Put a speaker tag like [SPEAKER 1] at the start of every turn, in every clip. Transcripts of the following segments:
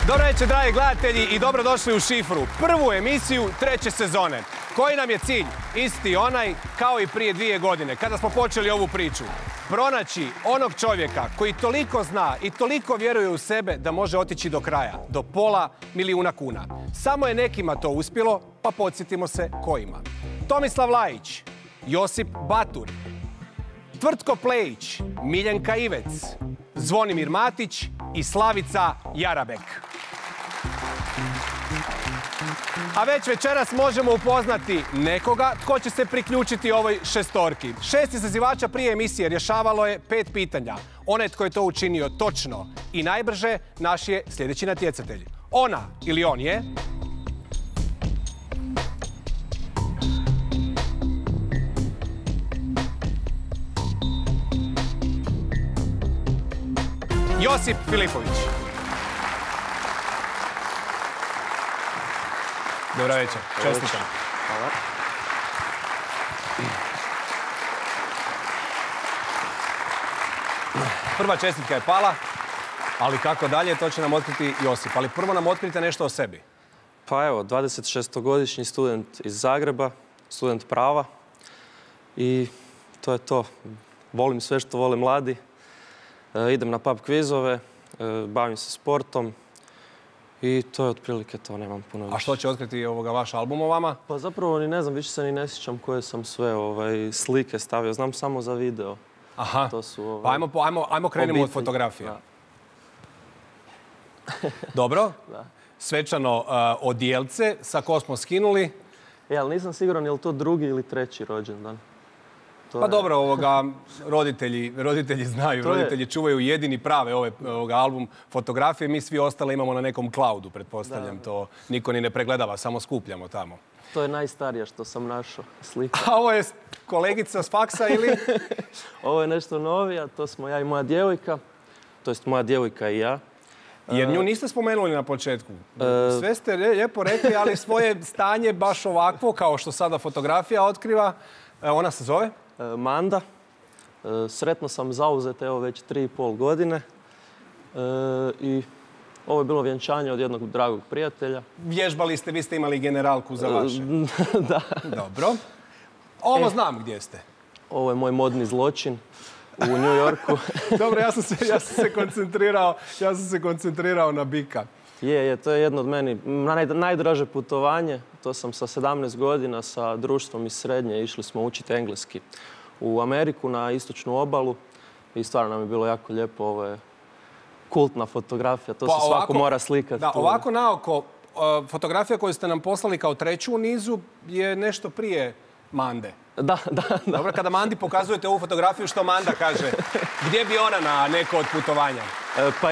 [SPEAKER 1] Dobro večer, dragi gledatelji, i dobrodošli u Šifru, prvu emisiju 3. sezone. Koji nam je cilj? Isti onaj kao i prije 2 godine, kada smo počeli ovu priču. Pronaći onog čovjeka koji toliko zna i toliko vjeruje u sebe da može otići do kraja, do $500 000. Samo je nekima to uspjelo, pa podsjetimo se kojima. Tomislav Lajić, Josip Batur, Tvrtko Plejić, Miljenka Ivec, Zvonimir Matić i Slavica Jarabek. A već večeras možemo upoznati nekoga tko će se priključiti ovoj šestorki. 6 izazivača prije emisije rješavalo je 5 pitanja. Onaj tko je to učinio točno i najbrže, naš je sljedeći natjecatelj. Ona ili on je... Josip Filipović. Dobro večer. Čestitam.
[SPEAKER 2] Hvala.
[SPEAKER 1] Prva čestitka je pala, ali kako dalje, to će nam otkriti Josip. Ali prvo nam otkrite nešto o sebi.
[SPEAKER 2] Pa evo, 26-godišnji student iz Zagreba, student prava i to je to. Volim sve što vole mladi. Idem na pub kvizove, bavim se sportom i to je otprilike to, nemam puno više.
[SPEAKER 1] A što će otkriti vaš album o vama?
[SPEAKER 2] Pa zapravo ni ne znam, više se ni ne sjećam koje sam sve slike stavio, znam samo za video.
[SPEAKER 1] Aha,
[SPEAKER 2] to su,
[SPEAKER 1] pa ajmo krenimo od fotografije. Dobro, svečano odijelce, sa ko smo skinuli.
[SPEAKER 2] Ali nisam siguran je li to 2. ili 3. rođendan.
[SPEAKER 1] Pa dobro, roditelji znaju, roditelji čuvaju jedini prave album fotografije. Mi svi ostale imamo na nekom cloudu, pretpostavljam. To niko ni ne pregledava, samo skupljamo tamo.
[SPEAKER 2] To je najstarija što sam našao slika.
[SPEAKER 1] A ovo je kolegica s faksa ili?
[SPEAKER 2] Ovo je nešto novija, to smo ja i moja djevojka. To jest moja djevojka i ja.
[SPEAKER 1] Jer nju niste spomenuli na početku. Sve ste lijepo rekli, ali svoje stanje baš ovakvo, kao što sada fotografija otkriva. Ona se zove?
[SPEAKER 2] Manda. Sretno sam zauzet, evo već 3,5 godine. I ovo je bilo vjenčanje od jednog dragog prijatelja.
[SPEAKER 1] Vježbali ste, vi ste imali generalku za vaše.
[SPEAKER 2] Da.
[SPEAKER 1] Dobro. Ovo znam gdje ste.
[SPEAKER 2] Ovo je moj modni zločin u New Yorku.
[SPEAKER 1] Dobro, ja sam se koncentrirao na bika.
[SPEAKER 2] To je jedno od meni najdraže putovanje. To sam sa 17 godina sa društvom iz srednje. Išli smo učiti engleski u Ameriku na istočnu obalu. I stvarno nam je bilo jako lijepo. Ovo je kultna fotografija. To se svako mora slikati.
[SPEAKER 1] Da, ovako naoko, fotografija koju ste nam poslali kao 3. u nizu je nešto prije Mande.
[SPEAKER 2] Da.
[SPEAKER 1] Dobro, kada Mandi pokazujete ovu fotografiju, što Manda kaže? Gdje bi ona na neko od putovanja?
[SPEAKER 2] Pa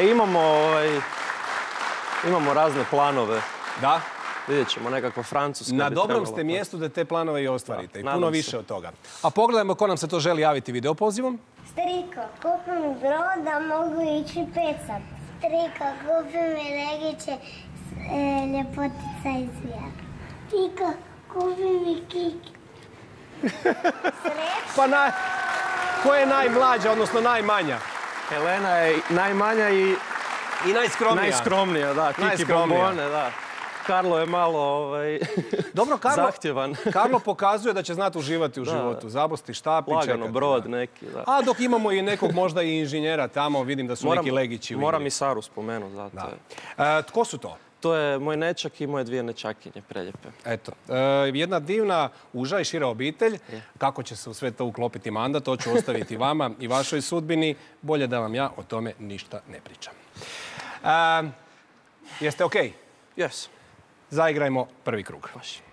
[SPEAKER 2] imamo razne planove.
[SPEAKER 1] Da?
[SPEAKER 2] Vidjet ćemo, nekakva Francuska.
[SPEAKER 1] Na dobrom ste mjestu da te planove i ostvarite. I puno više od toga. A pogledajmo ko nam se to želi javiti video pozivom.
[SPEAKER 3] Striko, kupi mi brod da mogu ići pecat. Striko, kupi mi legiće ljepotica iz vijeka. Striko, kupi mi kiki.
[SPEAKER 1] Pa ko je najmlađa, odnosno najmanja?
[SPEAKER 2] Helena je najmanja i najskromnija, da. Kiki bombone, da. Karlo je malo
[SPEAKER 1] dobro,
[SPEAKER 2] zahtjevan.
[SPEAKER 1] Karlo pokazuje da će znati uživati u životu. Zabosti štap i čekati.
[SPEAKER 2] Lagano brod neki, da.
[SPEAKER 1] A dok imamo i nekog možda i inženjera tamo, vidim da su neki legići u igri.
[SPEAKER 2] Moram i Saru spomenuti, zato.
[SPEAKER 1] Tko su to?
[SPEAKER 2] To je moj nečak i moje 2 nečakinje, preljepe.
[SPEAKER 1] Eto, jedna divna, uža i šira obitelj. Kako će se u sve to uklopiti Manda, to ću ostaviti vama i vašoj sudbini. Bolje da vam ja o tome ništa ne pričam. Jeste okej?
[SPEAKER 2] Jes.
[SPEAKER 1] Zaigrajmo prvi krug.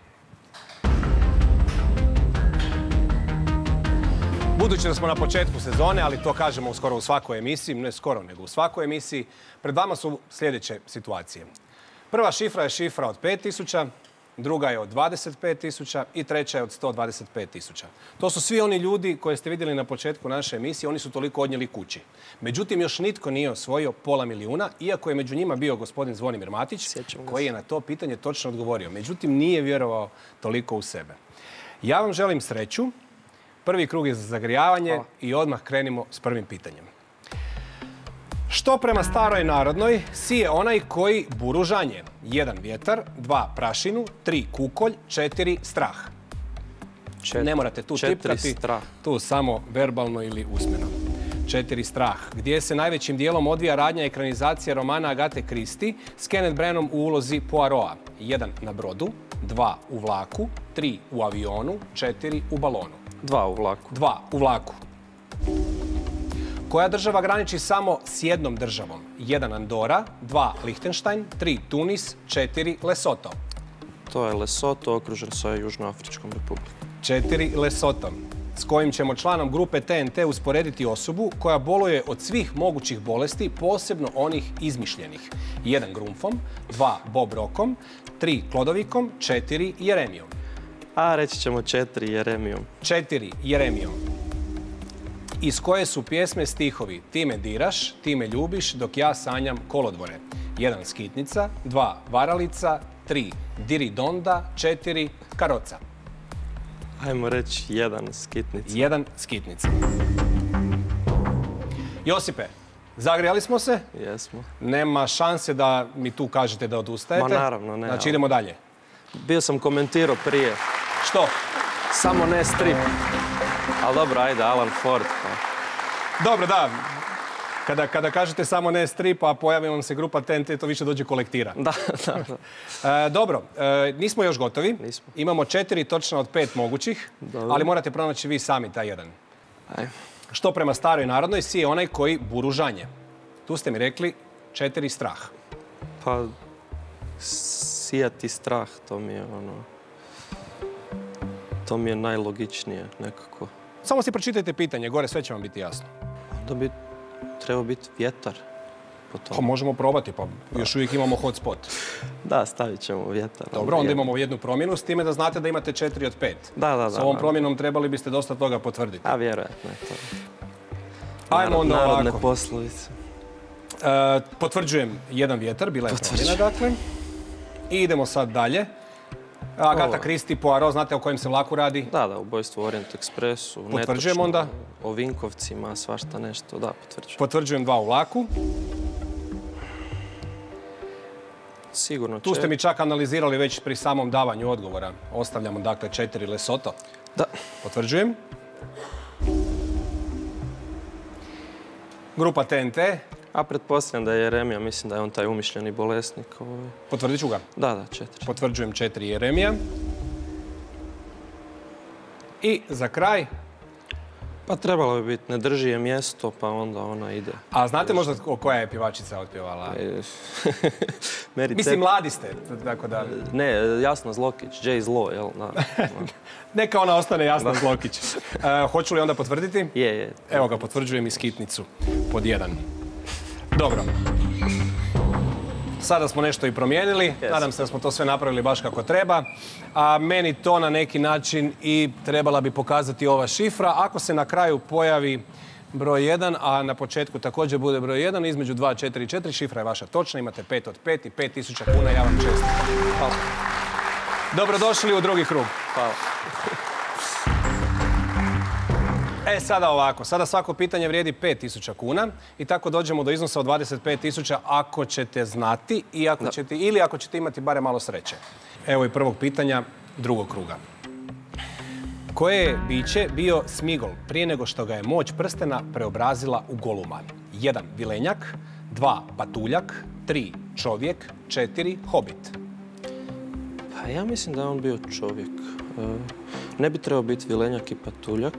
[SPEAKER 1] Budući da smo na početku sezone, ali to kažemo skoro u svakoj emisiji, ne skoro nego u svakoj emisiji, pred vama su sljedeće situacije. Prva šifra je šifra od 5.000, druga je od 25.000 i treća je od 125.000. To su svi oni ljudi koje ste vidjeli na početku naše emisije, oni su toliko odnijeli kući. Međutim, još nitko nije osvojio $500 000, iako je među njima bio gospodin Zvonimir Matić, koji je na to pitanje točno odgovorio. Međutim, nije vjerovao toliko u sebe. Ja vam želim sreću. Prvi krug je za zagrijavanje i odmah krenimo s prvim pitanjem. Što prema staroj narodnoj sije onaj koji buru žanje? 1 vjetar, 2 prašinu, 3 kukolj, 4 strah. Ne morate tu tipkati, tu samo verbalno ili usmeno. 4 strah. Gdje se najvećim dijelom odvija radnja ekranizacija romana Agate Christie s Kenneth Branaghom u ulozi Poirota. 1 na brodu, 2 u vlaku, 3 u avionu, 4 u balonu.
[SPEAKER 2] 2 u vlaku.
[SPEAKER 1] 2 u vlaku. Koja država graniči samo s jednom državom? 1 Andora, 2 Lichtenstein, 3 Tunis, 4 Lesotho.
[SPEAKER 2] To je Lesotho okružen sa Južnoafričkom republikom.
[SPEAKER 1] 4 Lesotho. S kojim ćemo članom grupe TNT usporediti osobu koja boluje od svih mogućih bolesti, posebno onih izmišljenih. 1 Grumfom, 2 Bob Rockom, 3 Klodovikom, 4 Jeremijom.
[SPEAKER 2] A reći ćemo 4 Jeremijom.
[SPEAKER 1] 4 Jeremijom. Iz koje su pjesme stihovi Ti me diraš, ti me ljubiš, dok ja sanjam kolodvore. 1 Skitnica, 2 Varalica, 3 Diridonda, 4 Karoca.
[SPEAKER 2] Ajmo reći 1 Skitnica.
[SPEAKER 1] 1 Skitnica. Josipe, zagrijali smo se?
[SPEAKER 2] Jesmo.
[SPEAKER 1] Nema šanse da mi tu kažete da odustajete?
[SPEAKER 2] Ma naravno, ne.
[SPEAKER 1] Znači idemo dalje.
[SPEAKER 2] Bio sam komentirao prije.
[SPEAKER 1] Što?
[SPEAKER 2] Samo ne strip. Ali dobro, ajde, Alan Ford. Pa.
[SPEAKER 1] Dobro, da. Kada kažete samo ne strip, a pojavi vam se grupa TNT, to više dođe kolektira.
[SPEAKER 2] Da.
[SPEAKER 1] Dobro, nismo još gotovi.
[SPEAKER 2] Nismo.
[SPEAKER 1] Imamo 4 točna od 5 mogućih,
[SPEAKER 2] Dobro. Ali
[SPEAKER 1] morate pronaći vi sami taj jedan.
[SPEAKER 2] Ajmo.
[SPEAKER 1] Što prema staroj narodnoj sije onaj koji buru žanje? Tu ste mi rekli 4 strah.
[SPEAKER 2] Pa, sijati strah, to mi je ono... To mi je najlogičnije nekako.
[SPEAKER 1] Samo si pročitajte pitanje, gore sve će vam biti jasno.
[SPEAKER 2] Onda bi trebao biti vjetar po tom.
[SPEAKER 1] Pa možemo probati, pa još uvijek imamo hotspot.
[SPEAKER 2] Da, stavit ćemo vjetar.
[SPEAKER 1] Dobro, onda imamo jednu promjenu s time da znate da imate 4 od 5.
[SPEAKER 2] Da.
[SPEAKER 1] S ovom promjenom trebali biste dosta toga potvrditi.
[SPEAKER 2] A vjerojatno je to.
[SPEAKER 1] Ajmo onda
[SPEAKER 2] Narodne
[SPEAKER 1] ovako.
[SPEAKER 2] poslovice.
[SPEAKER 1] Potvrđujem 1 vjetar, bila je promjena dakle. I idemo sad dalje. Agata Christie, Poirot, znate o kojem se vlaku radi?
[SPEAKER 2] Da, ubojstvo u Orient Expressu.
[SPEAKER 1] Potvrđujem onda?
[SPEAKER 2] O Vinkovcima, svašta nešto, da, potvrđujem.
[SPEAKER 1] Potvrđujem 2 u vlaku.
[SPEAKER 2] Sigurno će.
[SPEAKER 1] Tu ste mi čak analizirali već pri samom davanju odgovora. Ostavljamo dakle 4 Lesotho.
[SPEAKER 2] Da.
[SPEAKER 1] Potvrđujem. Grupa TNT.
[SPEAKER 2] A pretpostavljam da je Jeremija, mislim da je on taj umišljeni bolesnik.
[SPEAKER 1] Potvrdit ću ga.
[SPEAKER 2] Da, 4.
[SPEAKER 1] Potvrđujem 4 Jeremija. I za kraj...
[SPEAKER 2] Pa trebalo bi biti, ne drži je mjesto, pa onda ona ide.
[SPEAKER 1] A znate možda koja je pjevačica otpjevala? Mislim, mladi ste, tako da...
[SPEAKER 2] Ne, Jasna Zlokić, Jay Zlo, jel?
[SPEAKER 1] Neka ona ostane Jasna Zlokić. Hoću li onda potvrditi?
[SPEAKER 2] Je.
[SPEAKER 1] Evo ga, potvrđujem i Skitnicu pod 1. Dobro. Sada smo nešto i promijenili. Nadam se da smo to sve napravili baš kako treba. A meni to na neki način i trebala bi pokazati ova šifra. Ako se na kraju pojavi broj 1, a na početku također bude broj 1, između 2, 4 i 4, šifra je vaša točna. Imate 5 od 5 i 5.000 kuna. Ja vam čestitam. Hvala. Dobrodošli u drugi krug.
[SPEAKER 2] Hvala.
[SPEAKER 1] Sada ovako, sada svako pitanje vrijedi 5.000 kuna i tako dođemo do iznosa od 25.000 ako ćete znati ili ako ćete imati barem malo sreće. Evo i prvog pitanja drugog kruga. Koje je biće bio Smigol prije nego što ga je moć prstena preobrazila u goluma? 1 vilenjak, 2 patuljak, 3 čovjek, 4 hobit.
[SPEAKER 2] Pa ja mislim da je on bio čovjek. Ne bi trebao biti vilenjak i patuljak.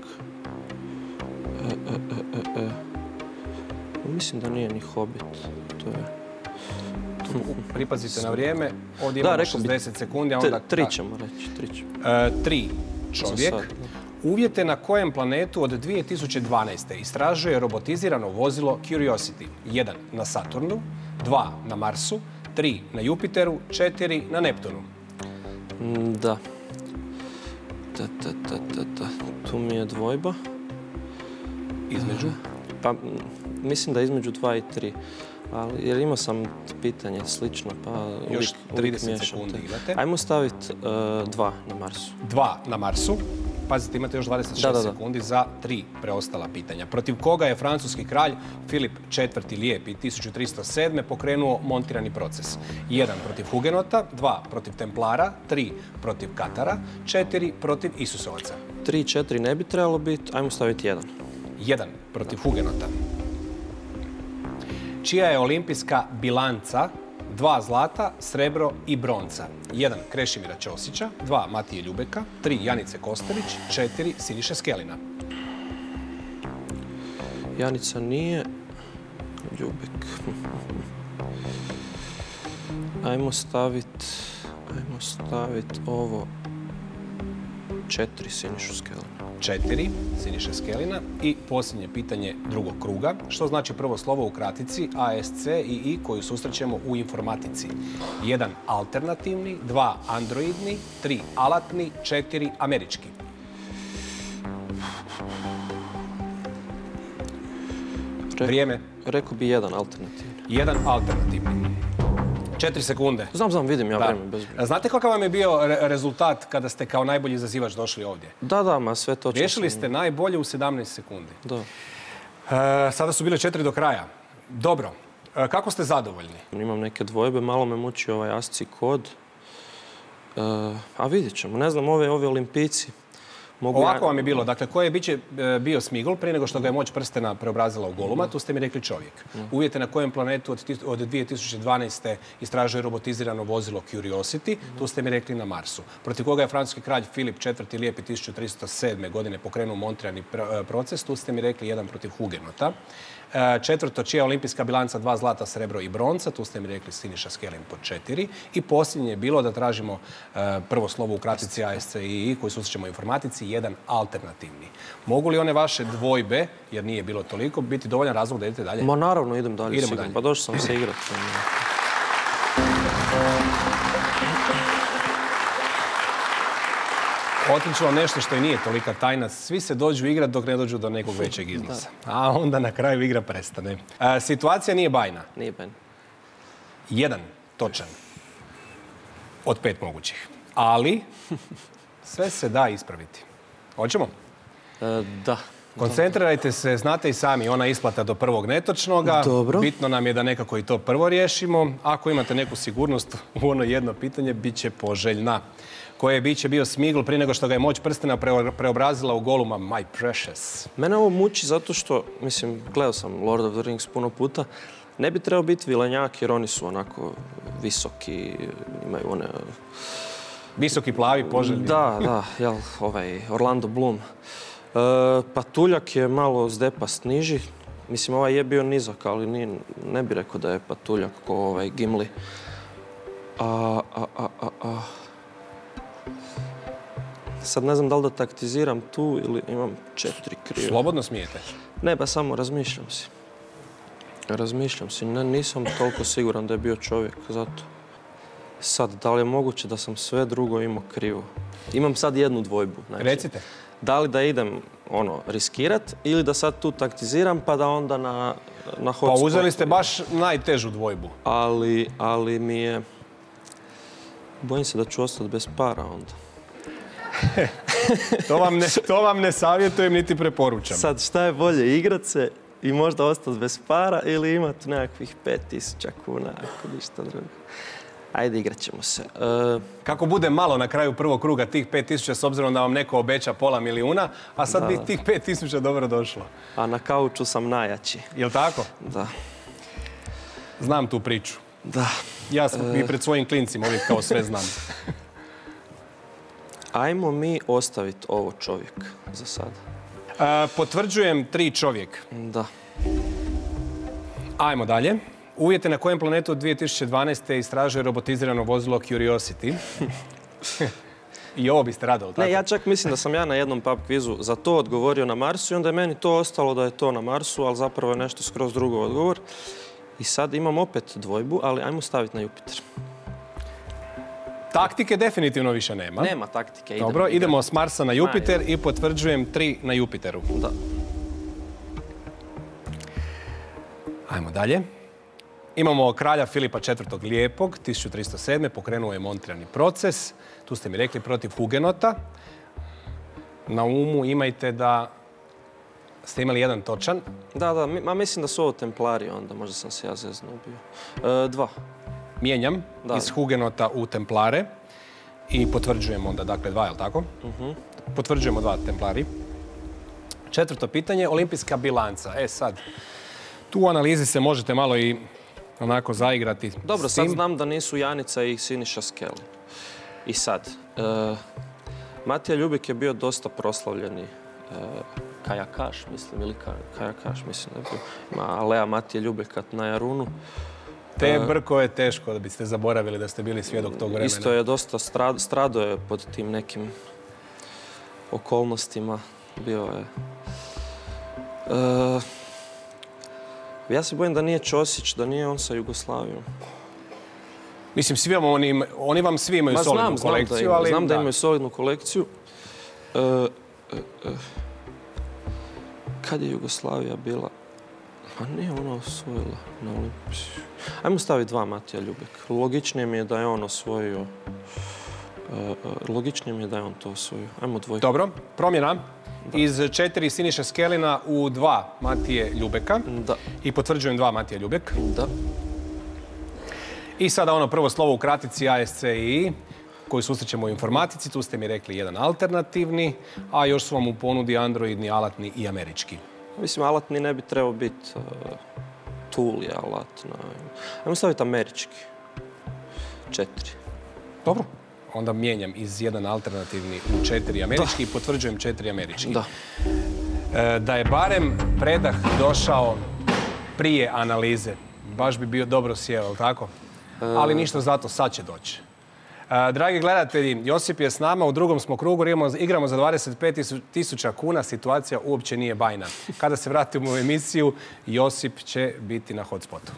[SPEAKER 2] Mislim da nije ni hobit. To je...
[SPEAKER 1] Pripazite na vrijeme. Ovdje imamo 60 sekundi.
[SPEAKER 2] 3 ćemo reći.
[SPEAKER 1] 3 čovjek. Uvjete na kojem planetu od 2012. istražuje robotizirano vozilo Curiosity? 1 na Saturnu, 2 na Marsu, 3 na Jupiteru, 4 na Neptunu.
[SPEAKER 2] Da. Tu mi je dvojba.
[SPEAKER 1] Između?
[SPEAKER 2] Pa, mislim da između 2 i 3. Ali, jer imao sam pitanje slično, pa
[SPEAKER 1] još
[SPEAKER 2] uvijek
[SPEAKER 1] 30 sekundi imate.
[SPEAKER 2] Ajmo staviti 2 na Marsu.
[SPEAKER 1] 2 na Marsu. Pazite, imate još 26 sekundi za 3 preostala pitanja. Protiv koga je francuski kralj Filip IV. Lijepi 1307. pokrenuo montirani proces? 1 protiv Hugenota, 2 protiv Templara, 3 protiv Katara, 4 protiv Isusovaca.
[SPEAKER 2] 3, 4 ne bi trebalo biti, ajmo staviti 1.
[SPEAKER 1] 1 protiv Hugenota. Čija je olimpijska bilanca 2 zlata, srebro i bronca? 1 Krešimira Ćosića, 2 Matije Ljubeka, 3 Janice Kostelić, 4 Siniše Skelina.
[SPEAKER 2] Janica nije, Ljubek. Ajmo staviti ovo 4 Sinišu Skelina.
[SPEAKER 1] 4 Siniše Skelina. I posljednje pitanje drugog kruga. Što znači prvo slovo u kratici ASC i I koju susrećemo u informatici? 1 alternativni, 2 androidni, 3 alatni, 4 američki. Vrijeme.
[SPEAKER 2] Rekao bi 1 alternativni.
[SPEAKER 1] 1 alternativni. 4 sekunde.
[SPEAKER 2] Znam, vidim ja vreme.
[SPEAKER 1] Znate kakav vam je bio rezultat kada ste kao najbolji izazivač došli ovdje?
[SPEAKER 2] Da, ma sve točno.
[SPEAKER 1] Riješili ste najbolje u 17 sekundi.
[SPEAKER 2] Da.
[SPEAKER 1] Sada su bile 4 do kraja. Dobro. Kako ste zadovoljni?
[SPEAKER 2] Imam neke dvojbe, malo me muči ovaj ASCII kod. A vidjet ćemo. Ne znam, ove olimpijci.
[SPEAKER 1] Ovako vam je bilo. Dakle, koji je bio Smigol prije nego što ga je moć prstena preobrazila u goluma, tu ste mi rekli čovjek. Uvjete na kojem planetu od 2012. istražuje robotizirano vozilo Curiosity, tu ste mi rekli na Marsu. Protiv koga je francuski kralj Filip IV. Lijepi 1307. godine pokrenuo montirani proces, tu ste mi rekli 1 protiv Hugenota. 4. čija je olimpijska bilanca 2 zlata, srebro i bronca, tu ste mi rekli Siniša Skelin po 4. I posljednje je bilo da tražimo prvo slovo u kratici ASC i I koji susrećemo u informatici, 1 alternativni. Mogu li one vaše dvojbe, jer nije bilo toliko, biti dovoljan razlog da idete dalje?
[SPEAKER 2] Ma naravno, idem dalje.
[SPEAKER 1] Idemo dalje.
[SPEAKER 2] Pa došao sam se igrati.
[SPEAKER 1] Otkrit ću vam nešto što i nije tolika tajna. Svi se dođu igrati dok ne dođu do nekog većeg iznosa. A onda na kraju igra prestane. Situacija nije bajna.
[SPEAKER 2] Nije bajna.
[SPEAKER 1] 1 točan od 5 mogućih. Ali sve se da ispraviti. Hoćemo?
[SPEAKER 2] Da.
[SPEAKER 1] Koncentrirajte se, znate i sami, ona isplata do prvog netočnoga.
[SPEAKER 2] Dobro.
[SPEAKER 1] Bitno nam je da nekako i to prvo riješimo. Ako imate neku sigurnost u ono jedno pitanje, bit će poželjna. Koje biće bio Smigol prije nego što ga je moć prstena preobrazila u goluma My Precious?
[SPEAKER 2] Mene ovo muči zato što, mislim, gledao sam Lord of the Rings puno puta, ne bi trebao biti vilenjak jer oni su onako visoki, imaju one...
[SPEAKER 1] Visoki, plavi, poželjni.
[SPEAKER 2] Da, jel, Orlando Bloom. Patuljak je malo zdepast niži. Mislim, ovaj je bio nizak, ali ne bi rekao da je patuljak ko Gimli. Sad ne znam da li da taktiziram tu ili imam 4 krive.
[SPEAKER 1] Slobodno smijete.
[SPEAKER 2] Ne, pa samo razmišljam si. Nisam toliko siguran da je bio čovjek, zato. Sad, da li je moguće da sam sve drugo imao krivo? Imam sad jednu dvojbu. Znači,
[SPEAKER 1] recite.
[SPEAKER 2] Da li da idem riskirat ili da sad tu taktiziram pa da onda na hotspot.
[SPEAKER 1] Pa uzeli ste baš najtežu dvojbu.
[SPEAKER 2] Ali mi je... Bojim se da ću ostati bez para onda.
[SPEAKER 1] To vam ne savjetujem niti preporučam.
[SPEAKER 2] Sad, šta je bolje, igrat se i možda ostati bez para ili imati nekakvih 5.000 kuna, ako ništa drugo. Ajde, igrat ćemo se.
[SPEAKER 1] Kako bude malo na kraju prvog kruga tih 5.000 s obzirom da vam neko obeća $500.000, a sad bi tih 5.000 dobro došlo.
[SPEAKER 2] A na kauču sam najjači.
[SPEAKER 1] Jel' tako?
[SPEAKER 2] Da.
[SPEAKER 1] Znam tu priču.
[SPEAKER 2] Da.
[SPEAKER 1] Ja sam i pred svojim klincima uvijek kao sve znam.
[SPEAKER 2] Ajmo mi ostaviti ovo čovjek za sada.
[SPEAKER 1] Potvrđujem 3 čovjek.
[SPEAKER 2] Da.
[SPEAKER 1] Ajmo dalje. Uvjete na kojem planetu od 2012. istražuje robotizirano vozilo Curiosity. I ovo biste radili, tako?
[SPEAKER 2] Ne, ja čak mislim da sam ja na jednom pub kvizu za to odgovorio na Marsu i onda je meni to ostalo da je to na Marsu, ali zapravo je nešto skroz drugo odgovor. I sad imam opet dvojbu, ali ajmo staviti na Jupiter.
[SPEAKER 1] Taktike definitivno više nema.
[SPEAKER 2] Nema taktike.
[SPEAKER 1] Dobro, idemo s Marsa na Jupiter i potvrđujem 3 na Jupiteru.
[SPEAKER 2] Da.
[SPEAKER 1] Ajmo dalje. Imamo kralja Filipa IV. Lijepog, 1307. pokrenuo je montirani proces. Tu ste mi rekli protiv Hugenota. na umu imajte da ste imali jedan točan.
[SPEAKER 2] Da, mislim da su ovo Templari onda, možda sam se ja zeznuo bio. 2.
[SPEAKER 1] Mijenjam iz Hugenota u Templare i potvrđujemo onda, dakle 2, je li tako? Potvrđujemo 2 Templari. 4. pitanje, olimpijska bilanca. Sad, tu u analizi se možete malo i onako zaigrati.
[SPEAKER 2] Dobro, sad znam da nisu Janica i Siniša Skeli. I sad, Matija Ljubik je bio dosta proslavljeni kajakaš, mislim, ili kajakaš, mislim da je bio. Ima Alea Matije Ljubeka na Jarunu.
[SPEAKER 1] Te brko je teško da biste zaboravili da ste bili svjedok tog vremena.
[SPEAKER 2] Isto je dosta stradao je pod tim nekim okolnostima. Bio je... Ja se bojim da nije Ćosić, da nije on sa Jugoslavijom.
[SPEAKER 1] Mislim, oni vam svi imaju solidnu kolekciju, ali...
[SPEAKER 2] Znam da imaju solidnu kolekciju. Kad je Jugoslavija bila... Pa nije ona osvojila na Olimpiju. Ajmo staviti 2 Matija Ljubek. Logičnije mi je da je on osvojio... Logičnije mi je da je on to osvojio. Ajmo 2.
[SPEAKER 1] Dobro, promjena. Iz 4 Siniše Skelina u 2 Matije Ljubeka.
[SPEAKER 2] Da.
[SPEAKER 1] I potvrđujem 2 Matije Ljubek.
[SPEAKER 2] Da.
[SPEAKER 1] I sada ono prvo slovo u kratici ASCII, koju susrećemo u informatici. Tu ste mi rekli jedan alternativni, a još su vam u ponudi androidni, alatni i američki.
[SPEAKER 2] Mislim, alatni ne bi trebao biti tool je alat. Ajmo staviti američki. 4.
[SPEAKER 1] Dobro. Onda mijenjam iz 1 alternativni u 4 američki i potvrđujem 4 američki.
[SPEAKER 2] Da.
[SPEAKER 1] Da je barem predah došao prije analize, baš bi bio dobro sjeo, ali tako? Ali ništa zato, sad će doći. Dragi gledatelji, Josip je s nama, u drugom smo krugu, igramo za 25.000 kuna, situacija uopće nije bajna. Kada se vratimo u emisiju, Josip će biti na hotspotu.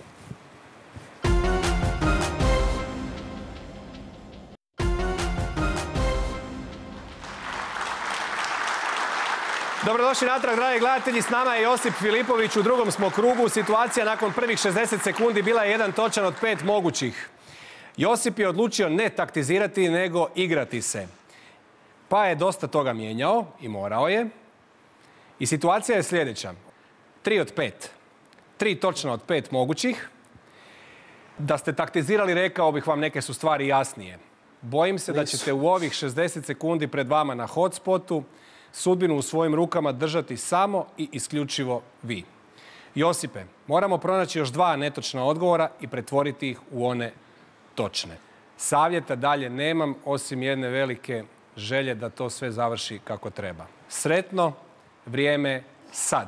[SPEAKER 1] Dobrodošli natrag, dragi gledatelji. S nama je Josip Filipović, u drugom smo krugu. Situacija nakon prvih 60 sekundi bila je jedan točan od 5 mogućih. Josip je odlučio ne taktizirati, nego igrati se. Pa je dosta toga mijenjao i morao je. I situacija je sljedeća. 3 od 5. 3 točna od 5 mogućih. Da ste taktizirali, rekao bih vam, neke su stvari jasnije. Bojim se da ćete u ovih 60 sekundi pred vama na hotspotu sudbinu u svojim rukama držati samo i isključivo vi. Josipe, moramo pronaći još 2 netočna odgovora i pretvoriti ih u one točne. Savjeta dalje nemam, osim jedne velike želje da to sve završi kako treba. Sretno, vrijeme sad.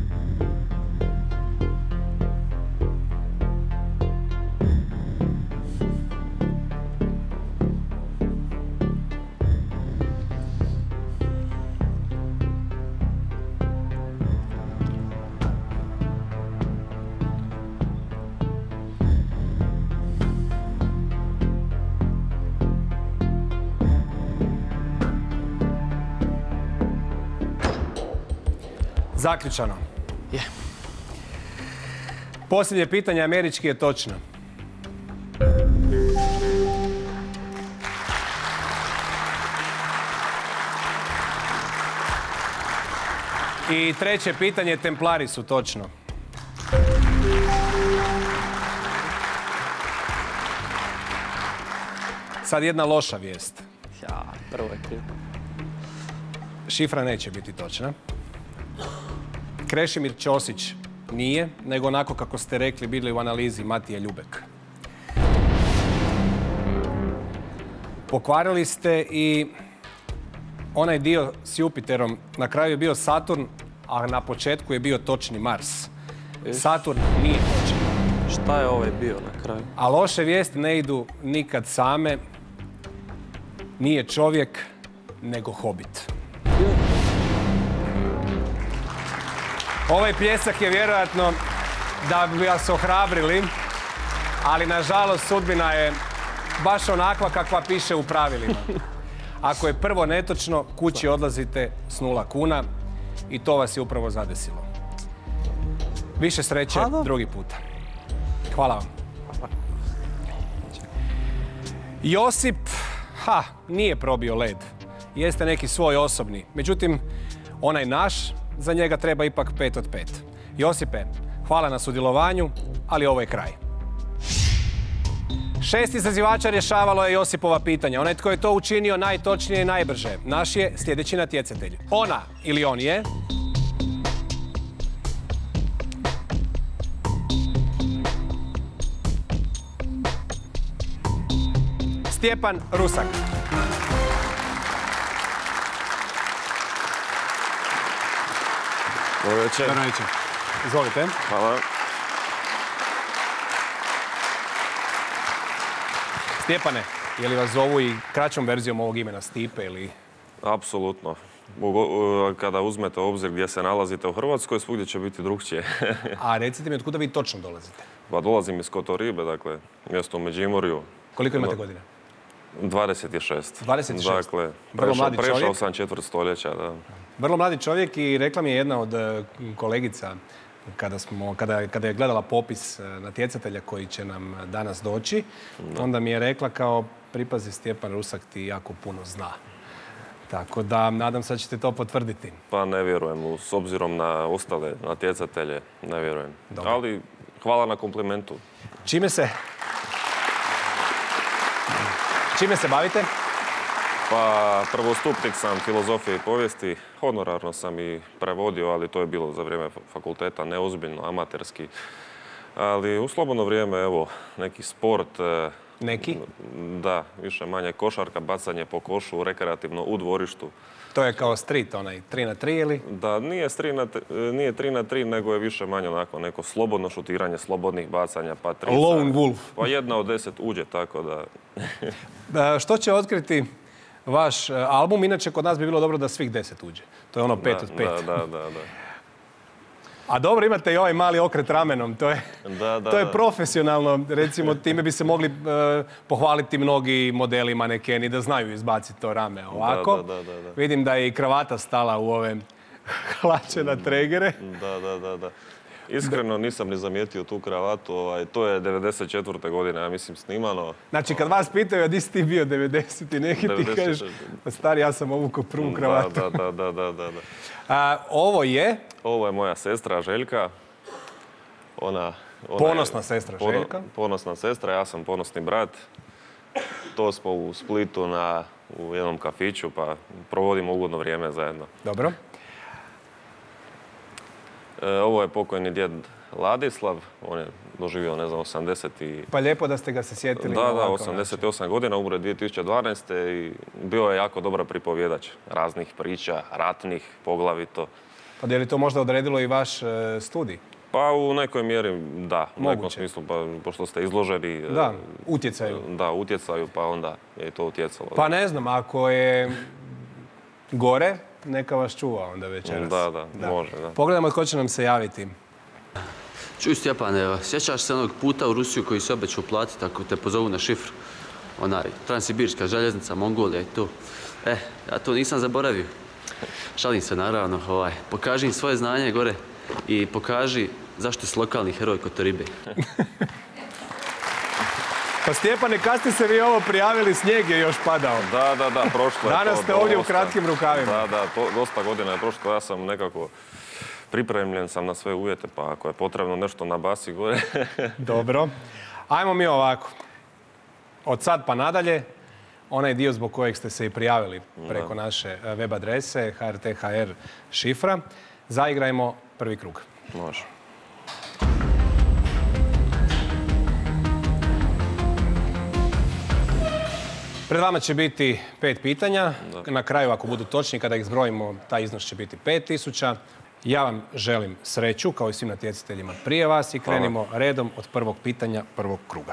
[SPEAKER 1] Zaključano.
[SPEAKER 2] Je.
[SPEAKER 1] Posljednje pitanje, američki je točno. I treće pitanje, Templari su točno. Sad jedna loša vijest.
[SPEAKER 2] Ja, prvo je krivo.
[SPEAKER 1] Šifra neće biti točna. Krešimir Ćosić nije, nego onako kako ste rekli, bili u analizi Matija Ljubek. Pokvarili ste i onaj dio s Jupiterom. Na kraju je bio Saturn, a na početku je bio točni Mars. Saturn nije točan.
[SPEAKER 2] Šta je ovaj bio na kraju?
[SPEAKER 1] A loše vijesti ne idu nikad same. Nije čovjek, nego hobit. Ovaj pljesak je vjerojatno da bi vas ohrabrili, ali nažalost sudbina je baš onakva kakva piše u pravilima. Ako je prvo netočno, kući odlazite s 0 kuna i to vas je upravo zadesilo. Više sreće drugi puta. Hvala vam. Josip, nije probio led. jeste neki svoj osobni. Međutim, onaj naš, za njega treba ipak 5 od 5. Josipe, hvala na sudjelovanju, ali ovo je kraj. 6 izazivača rješavalo je Josipova pitanja. Onaj tko je to učinio najtočnije i najbrže. Naš je sljedeći natjecatelj. Ona ili on je... Stjepan Rusak.
[SPEAKER 4] Dobro večer.
[SPEAKER 1] Dobro večer. Izvolite.
[SPEAKER 4] Hvala.
[SPEAKER 1] Stjepane, je li vas zovu i kraćom verzijom ovog imena Stipe ili...
[SPEAKER 4] Apsolutno. Kada uzmete u obzir gdje se nalazite u Hrvatskoj, svugdje će biti drugčije.
[SPEAKER 1] A recite mi, od kuda vi točno dolazite?
[SPEAKER 4] Pa dolazim iz Kotoribe, dakle, mjesto u Međimurju.
[SPEAKER 1] Koliko imate godina?
[SPEAKER 4] 26.
[SPEAKER 1] 26.
[SPEAKER 4] Dakle,
[SPEAKER 1] Vrlo mladi
[SPEAKER 4] prešao
[SPEAKER 1] čovjek.
[SPEAKER 4] sam četvrt stoljeća, da.
[SPEAKER 1] Vrlo mladi čovjek i rekla mi je jedna od kolegica kada je gledala popis natjecatelja koji će nam danas doći, onda mi je rekla kao pripazi Stjepan Rusak ti jako puno zna. Tako da nadam se da ćete to potvrditi.
[SPEAKER 4] Pa ne vjerujem, s obzirom na ostale natjecatelje, ne vjerujem.
[SPEAKER 1] Dobro.
[SPEAKER 4] Ali hvala na komplimentu.
[SPEAKER 1] Čime se bavite?
[SPEAKER 4] Pa prvostupnik sam filozofije i povijesti, honorarno sam i prevodio, ali to je bilo za vrijeme fakulteta, neozbiljno, amaterski. Ali u slobodno vrijeme, evo, neki sport.
[SPEAKER 1] Neki?
[SPEAKER 4] Da, više manje košarka, bacanje po košu, rekreativno u dvorištu.
[SPEAKER 1] To je kao street, onaj 3x3 ili?
[SPEAKER 4] Da, nije 3x3, nego je više manje onako neko slobodno šutiranje, slobodnih bacanja, pa 3.
[SPEAKER 1] Lone wolf.
[SPEAKER 4] Pa 1 od 10 uđe, tako da...
[SPEAKER 1] Što će otkriti vaš album? Inače, kod nas bi bilo dobro da svih 10 uđe. To je ono 5 od 5.
[SPEAKER 4] Da.
[SPEAKER 1] A dobro, imate i ovaj mali okret ramenom. To je profesionalno. Recimo, time bi se mogli pohvaliti mnogi modeli manekeni da znaju izbaciti to rame ovako.
[SPEAKER 4] Da.
[SPEAKER 1] Vidim da je i kravata stala u ove hlače na tregere.
[SPEAKER 4] Da. Iskreno nisam ni zamijetio tu kravatu. To je 94. godine, ja mislim, snimano.
[SPEAKER 1] Znači, kad vas pitaju, a di si ti bio 90. neki ti kažeš, stari, ja sam ovu ko prvu kravatu.
[SPEAKER 4] Da.
[SPEAKER 1] Ovo je?
[SPEAKER 4] Ovo je moja sestra Željka.
[SPEAKER 1] Ponosna sestra Željka.
[SPEAKER 4] Ponosna sestra, ja sam ponosni brat. To smo u Splitu u jednom kafiću, pa provodimo ugodno vrijeme zajedno.
[SPEAKER 1] Dobro.
[SPEAKER 4] Ovo je pokojni djed Ladislav, on je doživio, 80 i...
[SPEAKER 1] Pa lijepo da ste ga se sjetili.
[SPEAKER 4] Da, 88 godina, umro 2012. i bio je jako dobar pripovjedač raznih priča, ratnih, poglavito.
[SPEAKER 1] Pa je li to možda odredilo i vaš studij?
[SPEAKER 4] Pa u nekoj mjeri da, u nekom
[SPEAKER 1] Moguće.
[SPEAKER 4] smislu, pošto ste izloženi...
[SPEAKER 1] Da, utjecaju.
[SPEAKER 4] Da, utjecaju, pa onda je to utjecalo.
[SPEAKER 1] Pa ne znam, ako je gore, neka vas čuva onda večeras.
[SPEAKER 4] Da, može, da.
[SPEAKER 1] Pogledajmo tko će nam se javiti.
[SPEAKER 5] Čuj Stjepan, sjećaš se onog puta u Rusiju koji se obećao platiti ako te pozovu na šifru? Onaj, Transsibirska željeznica, Mongolija i to. Ja to nisam zaboravio. Šalim se naravno, pokaži im svoje znanje gore i pokaži zašto si lokalni heroj Kotoribe.
[SPEAKER 1] Pa Stjepane, kad ste se vi ovo prijavili, snijeg je još padao.
[SPEAKER 4] Da, prošlo je to.
[SPEAKER 1] Danas ste ovdje u kratkim rukavima.
[SPEAKER 4] Da, dosta godina je prošlo, ja sam nekako pripremljen sam na sve uvjete, pa ako je potrebno nešto na basi gore.
[SPEAKER 1] Dobro. Ajmo mi ovako. Od sad pa nadalje, onaj dio zbog kojeg ste se i prijavili preko naše web adrese HRT.hr šifra, zaigrajmo prvi krug.
[SPEAKER 4] Može.
[SPEAKER 1] Pred vama će biti 5 pitanja. Na kraju, ako budu točni, kada ih zbrojimo, taj iznos će biti 5000. Ja vam želim sreću, kao i svim natjecateljima prije vas, i krenimo redom od prvog pitanja prvog kruga.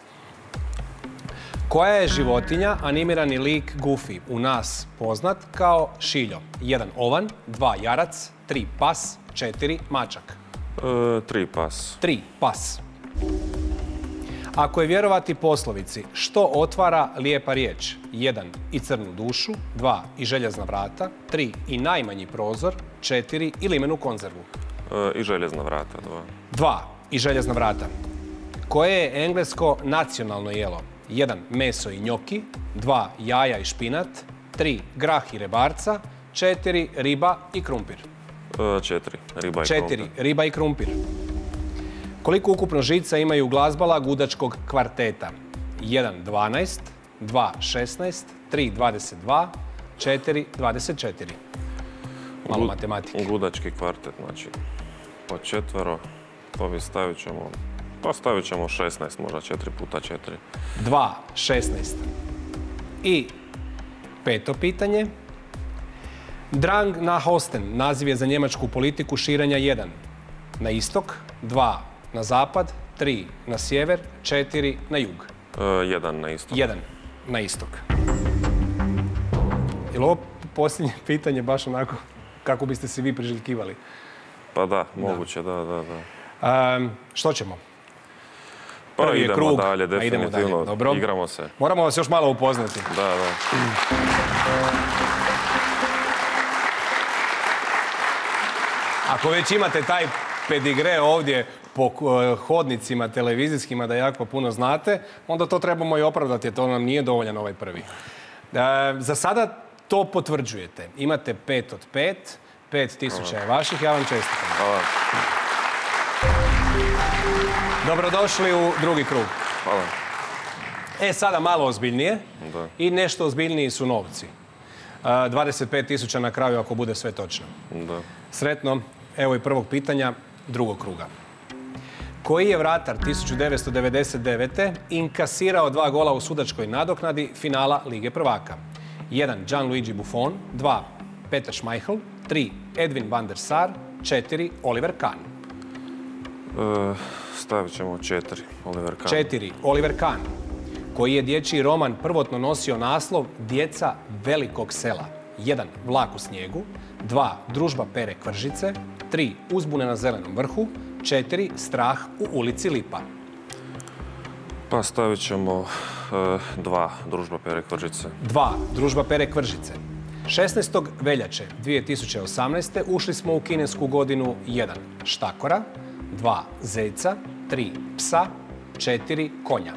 [SPEAKER 1] Koja je životinja animirani lik Goofy u nas poznat kao Šiljo? 1 ovan, 2 jarac, 3 pas, 4 mačak.
[SPEAKER 4] 3 pas.
[SPEAKER 1] 3 pas. Ako je vjerovati poslovici, što otvara lijepa riječ? 1 i crnu dušu, 2 i željezna vrata, 3 i najmanji prozor, 4 i limenu konzervu.
[SPEAKER 4] I željezna vrata, 2.
[SPEAKER 1] 2 i željezna vrata. Koje je englesko nacionalno jelo? 1 meso i njoki, 2 jaja i špinat, 3 grah i rebarca, 4 riba i krumpir.
[SPEAKER 4] 4 riba i krumpir.
[SPEAKER 1] 4 riba i krumpir. Koliko ukupno žica imaju glazbala gudačkog kvarteta? 1 12, 2 16, 3 22, 4 24. Malo matematike.
[SPEAKER 4] Gudački kvartet, znači po četvero, to bi stavit ćemo 16, možda 4 puta 4.
[SPEAKER 1] 2 16. I peto pitanje. Drang nach Osten, naziv je za njemačku politiku širenja 1 na istok, 2 na zapad, 3 na sjever, 4 na jug.
[SPEAKER 4] 1 na istok.
[SPEAKER 1] 1 na istok. Je li ovo posljednje pitanje baš onako kako biste se vi priželjkivali?
[SPEAKER 4] Pa da, moguće, da.
[SPEAKER 1] Što ćemo?
[SPEAKER 4] Pa
[SPEAKER 1] Prvi je
[SPEAKER 4] idemo
[SPEAKER 1] krug.
[SPEAKER 4] dalje, definitivno.
[SPEAKER 1] Dobro.
[SPEAKER 4] Igramo se.
[SPEAKER 1] Moramo vas još malo upoznati.
[SPEAKER 4] Da.
[SPEAKER 1] Ako već imate taj pedigre ovdje po hodnicima televizijskima da jako puno znate, onda to trebamo i opravdati, jer to nam nije dovoljan ovaj prvi. Za sada to potvrđujete. Imate 5 od 5, 5000 je vaših, ja vam čestitam.
[SPEAKER 4] Hvala.
[SPEAKER 1] Dobrodošli u drugi krug.
[SPEAKER 4] Hvala.
[SPEAKER 1] Sada malo ozbiljnije.
[SPEAKER 4] Da.
[SPEAKER 1] I nešto ozbiljniji su novci. 25.000 na kraju ako bude sve točno.
[SPEAKER 4] Da.
[SPEAKER 1] Sretno, evo i prvog pitanja drugog kruga. Koji je vratar 1999. inkasirao 2 gola u sudačkoj nadoknadi finala Lige prvaka? 1. Gianluigi Buffon, 2. Peter Schmeichel, 3. Edwin van der Sar, 4. Oliver Kahn.
[SPEAKER 4] Stavit ćemo 4. Oliver Kahn.
[SPEAKER 1] 4. Oliver Kahn, koji je dječji roman prvotno nosio naslov Djeca velikog sela. 1. Vlak u snijegu, 2. Družba Pere Kvržice, 3. Uzbune na zelenom vrhu, 4. Strah u ulici Lipa.
[SPEAKER 4] Pa stavit ćemo 2. Družba Pere Kvržice.
[SPEAKER 1] 2. Družba Pere Kvržice. 16. veljače 2018. ušli smo u kinesku godinu 1. štakora, 2. zejca, 3. psa, 4. konja.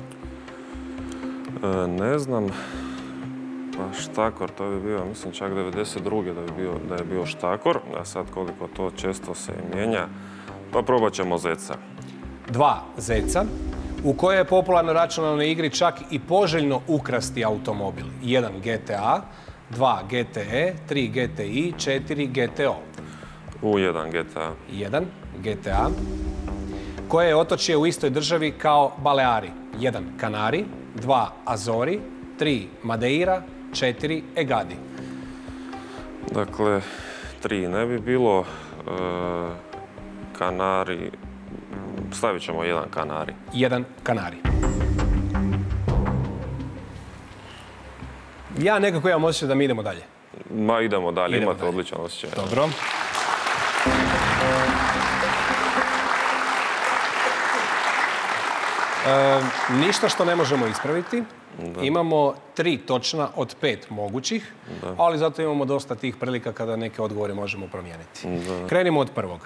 [SPEAKER 4] Ne znam, pa štakor, to bi bio, mislim čak 92. da je bio štakor, a sad koliko to često se mijenja, pa probat ćemo zeca.
[SPEAKER 1] 2. zeca, u kojoj je popularno računalnoj igri čak i poželjno ukrasti automobil. 1. GTA, 2. GTE, 3. GTI, 4. GTO.
[SPEAKER 4] U 1 GTA.
[SPEAKER 1] 1. GTA, koje je otočje u istoj državi kao Baleari. 1. Kanari, 2. Azori, 3. Madeira, 4. Egadi.
[SPEAKER 4] Dakle, 3 ne bi bilo, Kanari, stavit ćemo 1 Kanari.
[SPEAKER 1] 1. Kanari. Ja nekako imam osjećaj da mi idemo dalje.
[SPEAKER 4] Ma idemo dalje,
[SPEAKER 1] Idemo
[SPEAKER 4] imate
[SPEAKER 1] dalje.
[SPEAKER 4] odličan osjećaj.
[SPEAKER 1] Dobro. Ništa što ne možemo ispraviti.
[SPEAKER 4] Da.
[SPEAKER 1] Imamo 3 točna od 5 mogućih,
[SPEAKER 4] Da.
[SPEAKER 1] ali zato imamo dosta tih prilika kada neke odgovore možemo promijeniti.
[SPEAKER 4] Da.
[SPEAKER 1] Krenimo od prvog.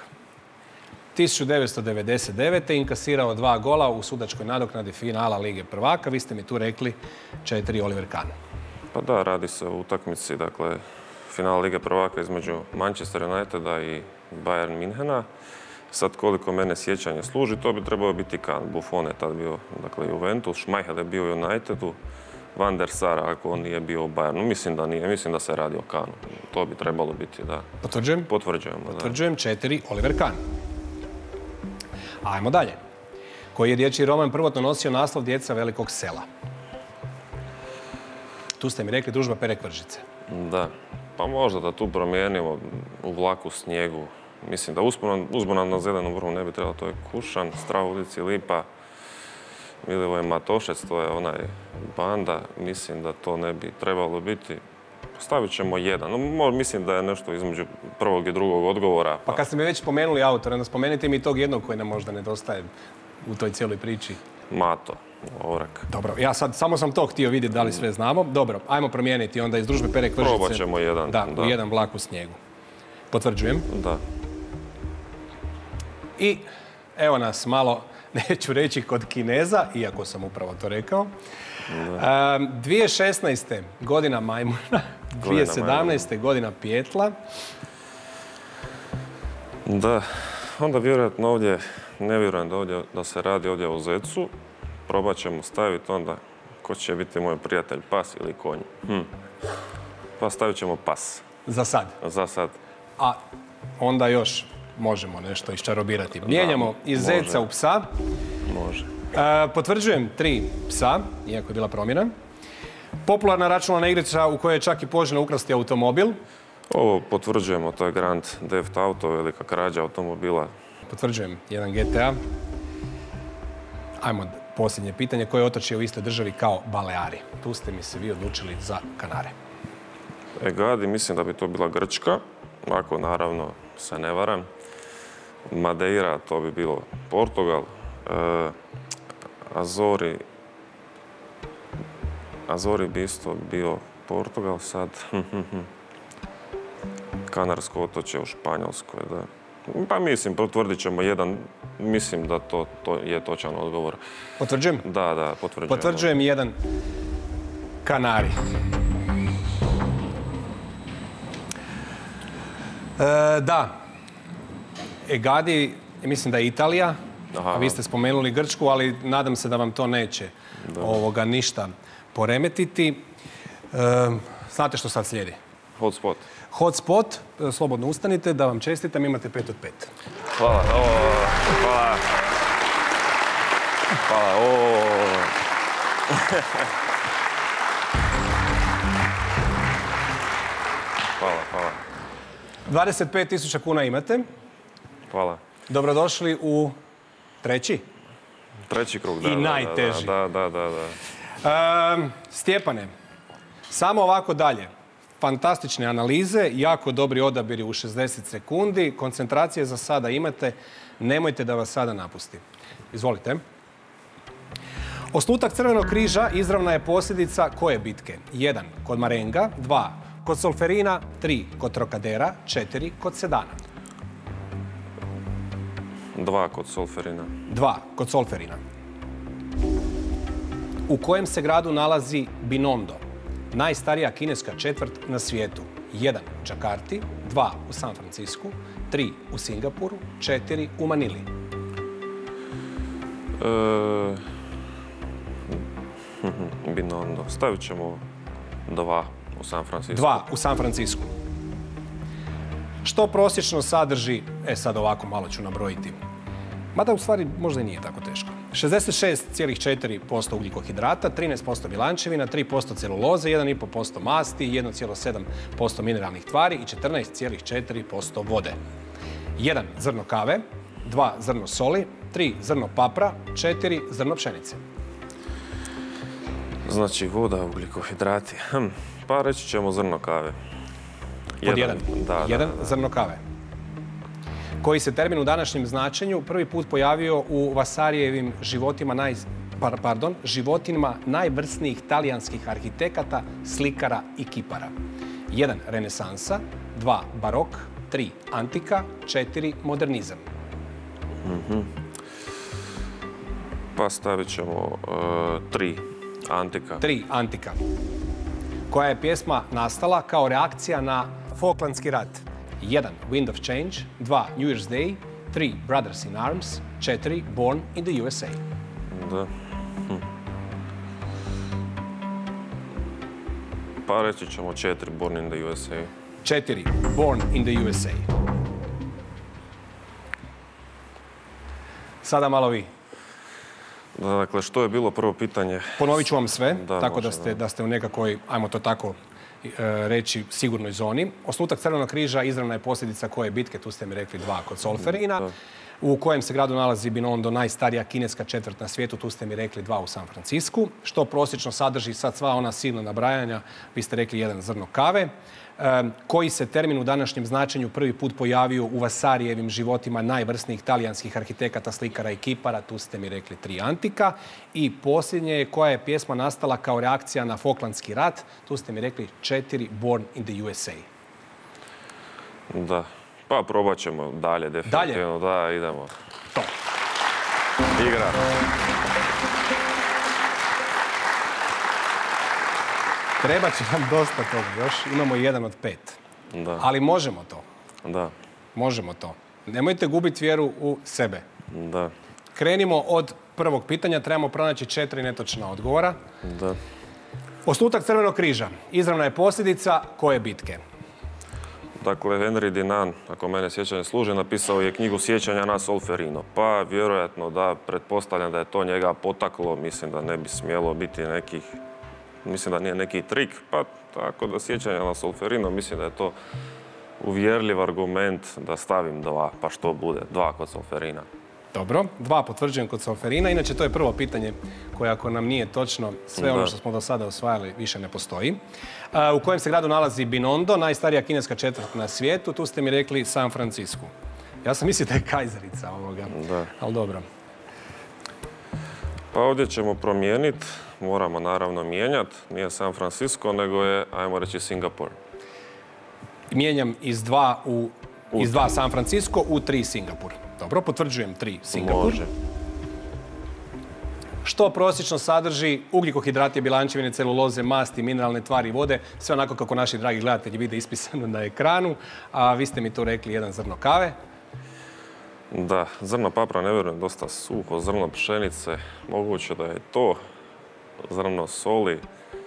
[SPEAKER 1] 1999. inkasirao 2 gola u sudačkoj nadoknadi finala Lige prvaka. Vi ste mi tu rekli 4. Oliver Kahn.
[SPEAKER 4] Pa da, radi se o utakmici, dakle, final Lige prvaka između Manchester Uniteda i Bayern Minhena. Sad koliko mene sjećanje služi, to bi trebao biti Kahn. Buffon je tad bio, dakle, Juventus, Schmeichel je bio u Unitedu, Van der Sar, ako on nije bio u Bayernu. Mislim da nije, mislim da se radi o Kahnu. To bi trebalo biti, da.
[SPEAKER 1] Potvrđujem?
[SPEAKER 4] Potvrđujemo, da.
[SPEAKER 1] Potvrđujem 4. Oliver Kahn. Ajmo dalje. Koji je dječji roman prvotno nosio naslov Djeca velikog sela? Tu ste mi rekli Družba Pere Kvržice.
[SPEAKER 4] Da, pa možda da tu promijenimo u Vlaku snijegu. Mislim da Uzbuna na zelenom vrhu ne bi trebalo, to je Kušan, Strah u ulici Lipa, Milivoj Matošec, to je onaj banda. Mislim da to ne bi trebalo biti. Stavit ćemo 1. No, mislim da je nešto između prvog i drugog odgovora.
[SPEAKER 1] Pa kad ste mi već spomenuli autora, onda spomenite mi tog jednog koji nam možda nedostaje u toj cijeloj priči.
[SPEAKER 4] Mato, Orak.
[SPEAKER 1] Dobro, ja sad samo sam to htio vidjeti da li sve znamo. Dobro, ajmo promijeniti onda iz Družbe Pere Kvržice.
[SPEAKER 4] Probat ćemo 1.
[SPEAKER 1] Da, u 1 Vlak u snijegu. Potvrđujem.
[SPEAKER 4] Da.
[SPEAKER 1] I evo nas malo, neću reći kod Kineza, iako sam upravo to rekao. 2016. godina majmuna, 2017. godina Pijetla.
[SPEAKER 4] Da, onda vjerojatno ovdje, ne vjerujem da se radi ovdje o zecu. Probat ćemo staviti onda ko će biti moj prijatelj, pas ili konj. Pa stavit ćemo pas.
[SPEAKER 1] Za sad.
[SPEAKER 4] Za sad.
[SPEAKER 1] A onda još možemo nešto iščarobirati. Mijenjamo iz zeca u psa.
[SPEAKER 4] Može.
[SPEAKER 1] Potvrđujem 3 psa, iako je bila promjena. Popularna računalna igrica u kojoj je čak i poželjno ukrasti automobil.
[SPEAKER 4] Ovo potvrđujemo, to je Grand Theft Auto, velika krađa automobila.
[SPEAKER 1] Potvrđujem jedan GTA. Ajmo posljednje pitanje. Koje otočje u istoj državi kao Baleari? Tu ste mi se vi odlučili za Kanare.
[SPEAKER 4] Egadi, mislim da bi to bila Grčka. Ako naravno se ne varam. Madeira, to bi bilo Portugal. Azori bi isto bio Portugal sad. Kanarsko otočje u Španjolskoj, da. Pa mislim, potvrdit ćemo jedan, mislim da to je točan odgovor.
[SPEAKER 1] Potvrđujem?
[SPEAKER 4] Da, potvrđujem.
[SPEAKER 1] Potvrđujem jedan Kanari. Da, Egadi, mislim da je Italija, a vi ste spomenuli Grčku, ali nadam se da vam to neće ništa poremetiti. Znate što sad slijedi?
[SPEAKER 4] Hotspot.
[SPEAKER 1] Hotspot, slobodno ustanite, da vam čestitam, imate 5 od 5.
[SPEAKER 4] Hvala. Hvala. Hvala.
[SPEAKER 1] 25.000 kuna imate.
[SPEAKER 4] Hvala.
[SPEAKER 1] Dobrodošli u treći
[SPEAKER 4] krug, da.
[SPEAKER 1] I najteži.
[SPEAKER 4] Da.
[SPEAKER 1] Stjepane, samo ovako dalje. Fantastične analize, jako dobri odabiri u 60 sekundi. Koncentracije za sada imate. Nemojte da vas sada napusti. Izvolite. Osnutak Crvenog križa izravna je posljedica koje bitke? 1. Kod Marenga. 2. Kod Solferina. 3. Kod Trocadera. 4. Kod Sedana.
[SPEAKER 4] 2 kod Solferina.
[SPEAKER 1] 2 kod Solferina. U kojem se gradu nalazi Binondo? Najstarija kineska četvrt na svijetu. 1 u Džakarti, 2 u San Francisku, 3 u Singapuru, 4 u Manili.
[SPEAKER 4] Binondo. Stavit ćemo 2 u San Francisku.
[SPEAKER 1] 2 u San Francisku. Što prosječno sadrži, sad ovako malo ću nabrojiti, mada u stvari možda i nije tako teško. 66,4% ugljikohidrata, 13% bjelančevina, 3% celuloze, 1,5% masti, 1,7% mineralnih tvari i 14,4% vode. 1 zrno kave, 2 zrno soli, 3 zrno papra, 4 zrno pšenice.
[SPEAKER 4] Znači voda, ugljikohidrati. Pa reći ćemo zrno kave.
[SPEAKER 1] Pod 1. 1 zrno kave. Koji se termin u današnjem značenju prvi put pojavio u Vasarijevim životinjama najvrsnijih talijanskih arhitekata, slikara i kipara. 1 renesansa, 2 barok, 3 antika, 4 modernizam.
[SPEAKER 4] Pa stavit ćemo 3 antika.
[SPEAKER 1] 3 antika. Koja je pjesma nastala kao reakcija na Falklandski rat? 1. Wind of Change, 2. New Year's Day, 3. Brothers in Arms, 4. Born in the USA.
[SPEAKER 4] Da. Pa reći ćemo 4. Born in the USA.
[SPEAKER 1] 4. Born in the USA. Sada malo vi.
[SPEAKER 4] Dakle, što je bilo prvo pitanje?
[SPEAKER 1] Ponovit ću vam sve, tako da ste u nekakvoj, ajmo to tako reći, sigurnoj zoni. Osnutak Crvenog križa izravna je posljedica koje bitke, tu ste mi rekli 2 kod Solferina. U kojem se gradu nalazi Binondo, najstarija kineska četvrt na svijetu, tu ste mi rekli 2 u San Francisku. Što prosječno sadrži sad sva ona silna nabrajanja, vi ste rekli 1 zrno kave. Koji se termin u današnjem značenju prvi put pojavio u Vasarijevim životima najvrsnijih talijanskih arhitekata, slikara i kipara, tu ste mi rekli 3 antika. I posljednje je koja je pjesma nastala kao reakcija na Falklandski rat, tu ste mi rekli 4 Born in the USA.
[SPEAKER 4] Da, pa probat ćemo dalje, definitivno. Da, idemo.
[SPEAKER 1] To.
[SPEAKER 4] Igra.
[SPEAKER 1] Treba će nam dosta toga još. Imamo 1 od 5.
[SPEAKER 4] Da.
[SPEAKER 1] Ali možemo to.
[SPEAKER 4] Da.
[SPEAKER 1] Možemo to. Nemojte gubiti vjeru u sebe.
[SPEAKER 4] Da.
[SPEAKER 1] Krenimo od prvog pitanja. Trebamo pronaći 4 netočna odgovora.
[SPEAKER 4] Da.
[SPEAKER 1] Osnutak Crvenog križa. Izravna je posljedica koje bitke?
[SPEAKER 4] Dakle, Henry Dunant, ako mene sjećanje služi, napisao je knjigu Sjećanja na Solferino. Pa vjerojatno da, pretpostavljam da je to njega potaklo. Mislim da ne bi smjelo biti nekih, mislim da nije neki trik. Pa tako da Sjećanja na Solferino, mislim da je to uvjerljiv argument da stavim 2, pa što bude, 2 kod Solferina.
[SPEAKER 1] Dobro, 2 potvrđujem kod Solferina. Inače, to je prvo pitanje koje ako nam nije točno, sve ono što smo do sada osvajali više ne postoji. U kojem se gradu nalazi Binondo, najstarija kineska četvrt na svijetu? Tu ste mi rekli San Francisco. Ja sam mislio da je Kajzerica ovoga,
[SPEAKER 4] Da.
[SPEAKER 1] ali dobro.
[SPEAKER 4] Pa ovdje ćemo promijeniti, moramo naravno mijenjati. Nije San Francisco, nego je, ajmo reći, Singapur.
[SPEAKER 1] Mijenjam iz 2 San Francisco u 3 Singapur. Dobro, potvrđujem 3 Singapur.
[SPEAKER 4] Može.
[SPEAKER 1] Što prosječno sadrži ugljikohidrati, bjelančevine, celuloze, masti, mineralne tvari i vode, sve onako kako naši dragi gledatelji vide ispisano na ekranu, a vi ste mi tu rekli 1 zrno kave.
[SPEAKER 4] Da, zrno papra ne vjerujem, dosta suho, zrno pšenice, moguće da je to, zrno soli,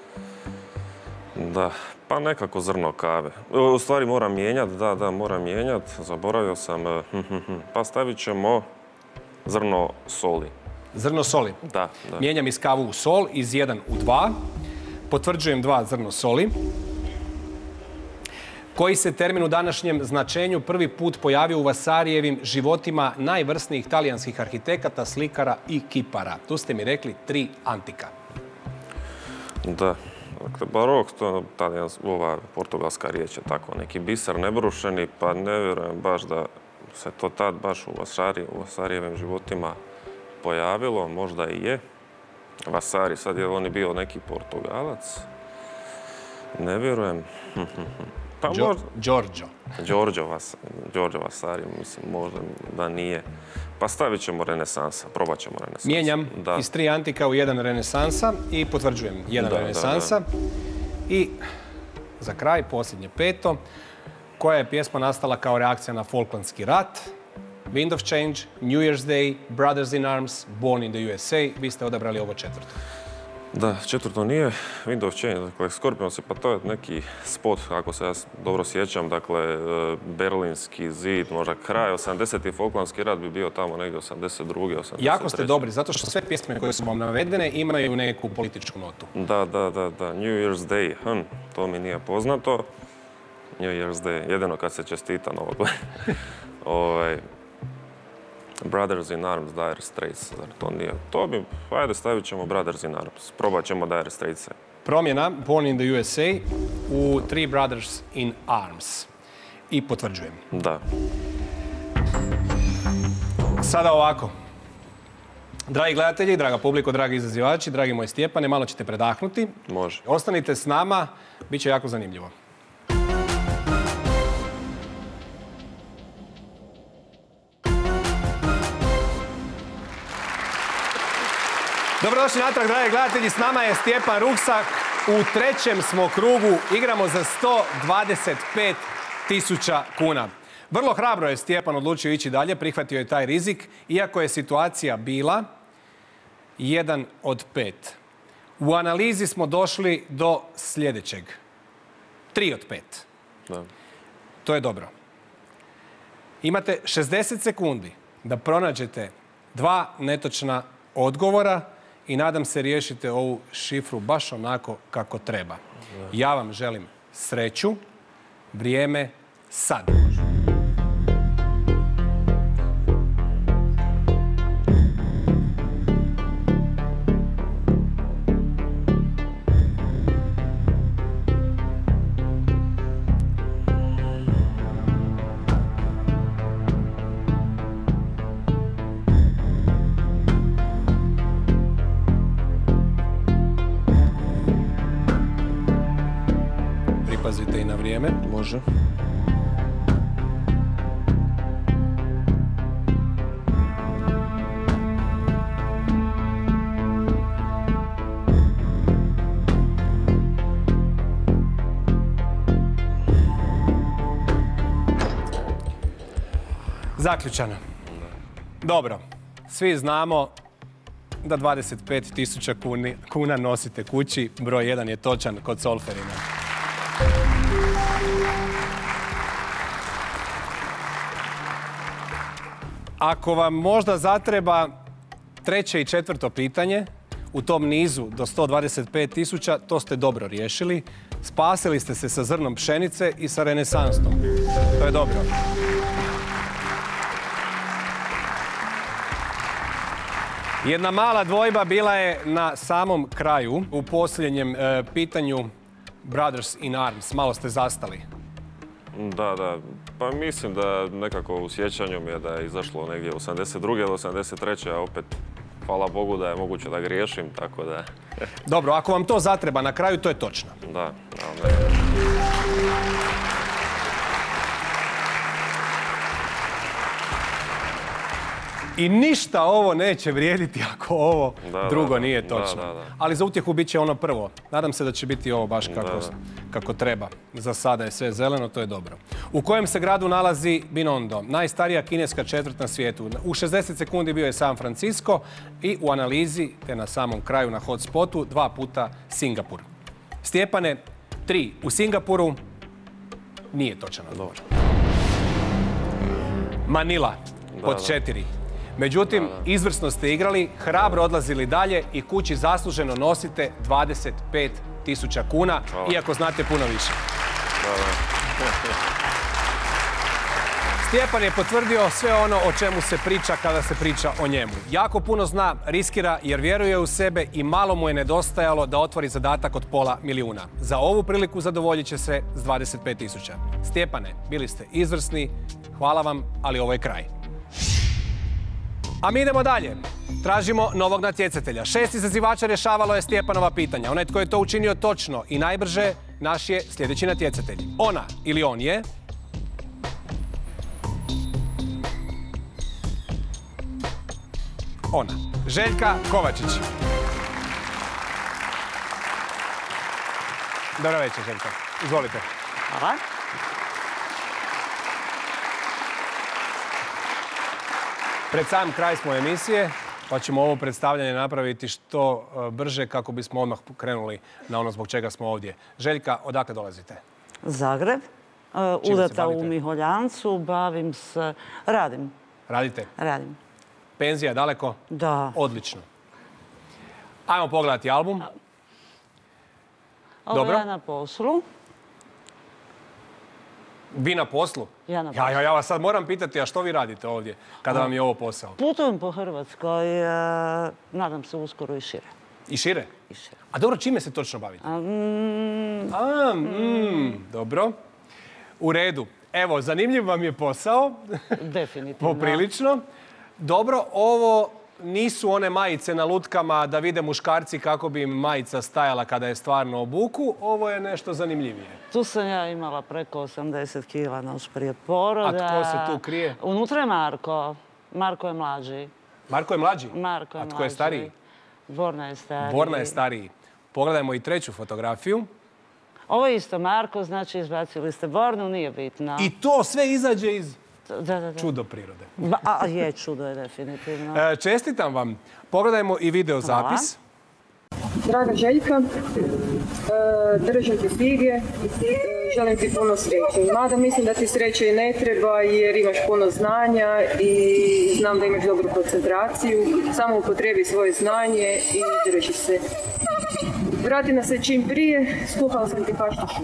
[SPEAKER 4] da, pa nekako zrno kave. U stvari moram mijenjati, da, moram mijenjati, zaboravio sam, pa stavit ćemo zrno soli.
[SPEAKER 1] Zrno soli.
[SPEAKER 4] Da.
[SPEAKER 1] Mijenjam iz kavu u sol, iz 1 u 2. Potvrđujem 2 zrno soli. Koji se termin u današnjem značenju prvi put pojavio u Vasarijevim životima najvrsnijih talijanskih arhitekata, slikara i kipara? Tu ste mi rekli 3 antika.
[SPEAKER 4] Da. Dakle, barok, to je ova portugalska riječ je tako, neki biser nebrušeni, pa ne vjerujem baš da se to tad baš u Vasarijevim životima pojavilo, možda i je. Vasari, sad je on je bio neki Portugalac, ne vjerujem. Pa Giorgio Vasari, mislim, možda da nije. Pa stavit ćemo Renesansa, probat ćemo Renesansa.
[SPEAKER 1] Mijenjam iz 3 antika u 1 Renesansa i potvrđujem 1 Renesansa. I za kraj, posljednje 5. Koja je pjesma nastala kao reakcija na Falklandski rat? Wind of Change, New Year's Day, Brothers in Arms, Born in the USA. Vi ste odabrali ovo 4.
[SPEAKER 4] Da, 4. nije Wind of Change, dakle Scorpions, pa to je neki spot, ako se ja dobro sjećam, dakle Berlinski zid, možda kraj 80. Falklandski rat bi bio tamo negdje 82. 83.
[SPEAKER 1] Jako ste dobri, zato što sve pjesme koje su vam navedene imaju neku političku notu.
[SPEAKER 4] Da, New Year's Day, to mi nije poznato. New Year's Day, jedino kad se čestita Novog Brothers in Arms, Dire Straits, zar to nije? To bi, ajde stavit ćemo Brothers in Arms, probat ćemo Dire Straits.
[SPEAKER 1] Promjena, Born in the USA, u 3 Brothers in Arms. I potvrđujem.
[SPEAKER 4] Da.
[SPEAKER 1] Sada ovako. Dragi gledatelji, draga publiko, dragi izazivači, dragi moji Stjepane, malo ćete predahnuti.
[SPEAKER 4] Može.
[SPEAKER 1] Ostanite s nama, bit će jako zanimljivo. Dobrodošli natrag, dragi gledatelji. S nama je Stjepan Ruksak. U 3. smo krugu. Igramo za 125.000 kuna. Vrlo hrabro je Stjepan odlučio ići dalje. Prihvatio je taj rizik. Iako je situacija bila 1 od 5. U analizi smo došli do sljedećeg. 3 od 5.
[SPEAKER 4] Da.
[SPEAKER 1] To je dobro. Imate 60 sekundi da pronađete 2 netočna odgovora i nadam se riješite ovu šifru baš onako kako treba. Ja vam želim sreću. Vrijeme sad. Pripazite i na vrijeme.
[SPEAKER 4] Može.
[SPEAKER 1] Zaključano. Dobro, svi znamo da 25.000 kuna nosite kući. Broj 1 je točan kod Solferina. Ako vam možda zatreba treće i četvrto pitanje u tom nizu do 125.000, to ste dobro riješili. Spasili ste se sa zrnom pšenice i sa renesansom. To je dobro. Jedna mala dvojba bila je na samom kraju, u posljednjem pitanju Brothers in Arms. Malo ste zastali.
[SPEAKER 4] Da. Pa mislim da nekako u sjećanju mi je da je izašlo negdje 82. ili 83. a opet, hvala Bogu da je moguće da griješim, tako da...
[SPEAKER 1] Dobro, ako vam to zatreba na kraju, to je točno.
[SPEAKER 4] Da, ali ne.
[SPEAKER 1] I ništa ovo neće vrijediti ako ovo drugo nije točno.
[SPEAKER 4] Da.
[SPEAKER 1] Ali za utjehu bit će ono prvo. Nadam se da će biti ovo baš kako treba. Za sada je sve zeleno, to je dobro. U kojem se gradu nalazi Binondo? Najstarija kineska četvrt na svijetu. U 60 sekundi bio je San Francisco i u analizi, te na samom kraju na hotspotu, 2 puta Singapur. Stjepane, 3 u Singapuru. Nije točan odgovor. Manila, pod 4. Međutim, izvrsno ste igrali, hrabro odlazili dalje i kući zasluženo nosite 25.000 kuna, iako znate puno više. Stjepan je potvrdio sve ono o čemu se priča kada se priča o njemu. Jako puno zna, riskira jer vjeruje u sebe i malo mu je nedostajalo da otvori zadatak od $500.000. Za ovu priliku zadovoljit će se s 25.000. Stjepane, bili ste izvrsni, hvala vam, ali ovo je kraj. A mi idemo dalje. Tražimo novog natjecatelja. 6 izazivača rješavalo je Stjepanova pitanja. Onaj tko je to učinio točno i najbrže, naš je sljedeći natjecatelj. Ona ili on je... Ona. Željka Kovačić. Dobro večer, Željka. Izvolite.
[SPEAKER 6] Hvala.
[SPEAKER 1] Pred sam kraj smo emisije, pa ćemo ovo predstavljanje napraviti što brže kako bismo odmah krenuli na ono zbog čega smo ovdje. Željka, odakle dolazite?
[SPEAKER 6] Zagreb. Udata u Miholjancu, bavim se... Radim.
[SPEAKER 1] Radite?
[SPEAKER 6] Radim.
[SPEAKER 1] Penzija daleko?
[SPEAKER 6] Da.
[SPEAKER 1] Odlično. Ajmo pogledati album.
[SPEAKER 6] Ovo ja na poslu.
[SPEAKER 1] Vi na poslu?
[SPEAKER 6] Ja na poslu.
[SPEAKER 1] Ja vas sad moram pitati, a što vi radite ovdje kada vam je ovo posao?
[SPEAKER 6] Putujem po Hrvatskoj, nadam se uskoro i šire.
[SPEAKER 1] I šire?
[SPEAKER 6] I šire.
[SPEAKER 1] A dobro, čime se točno bavite? Dobro. U redu. Evo, zanimljiv vam je posao.
[SPEAKER 6] Definitivno.
[SPEAKER 1] Poprilično. Dobro, ovo nisu one majice na lutkama da vide muškarci kako bi im majica stajala kada je stvarno obuku. Ovo je nešto zanimljivije.
[SPEAKER 6] Tu sam ja imala preko 80 kila noć prije poroda.
[SPEAKER 1] A tko se tu krije?
[SPEAKER 6] Unutra je Marko. Marko je mlađi.
[SPEAKER 1] Mlarko je mlađi?
[SPEAKER 6] Marko je mlađi.
[SPEAKER 1] A tko je stariji?
[SPEAKER 6] Borna je stariji.
[SPEAKER 1] Borna je stariji. Pogledajmo i treću fotografiju.
[SPEAKER 6] Ovo je isto Marko, znači izbacili ste Bornu, nije bitno.
[SPEAKER 1] I to sve izađe iz
[SPEAKER 6] Da.
[SPEAKER 1] čudo prirode.
[SPEAKER 6] Je, čudo je definitivno.
[SPEAKER 1] Čestitam vam. Pogledajmo i video zapis.
[SPEAKER 7] Draga Željka, držim ti fige, želim ti puno sreće. Mada mislim da ti sreće i ne treba jer imaš puno znanja i znam da imaš dobru koncentraciju. Samo upotrebi svoje znanje i drži se. Vrati nas se čim prije, skuhala sam ti paštašu.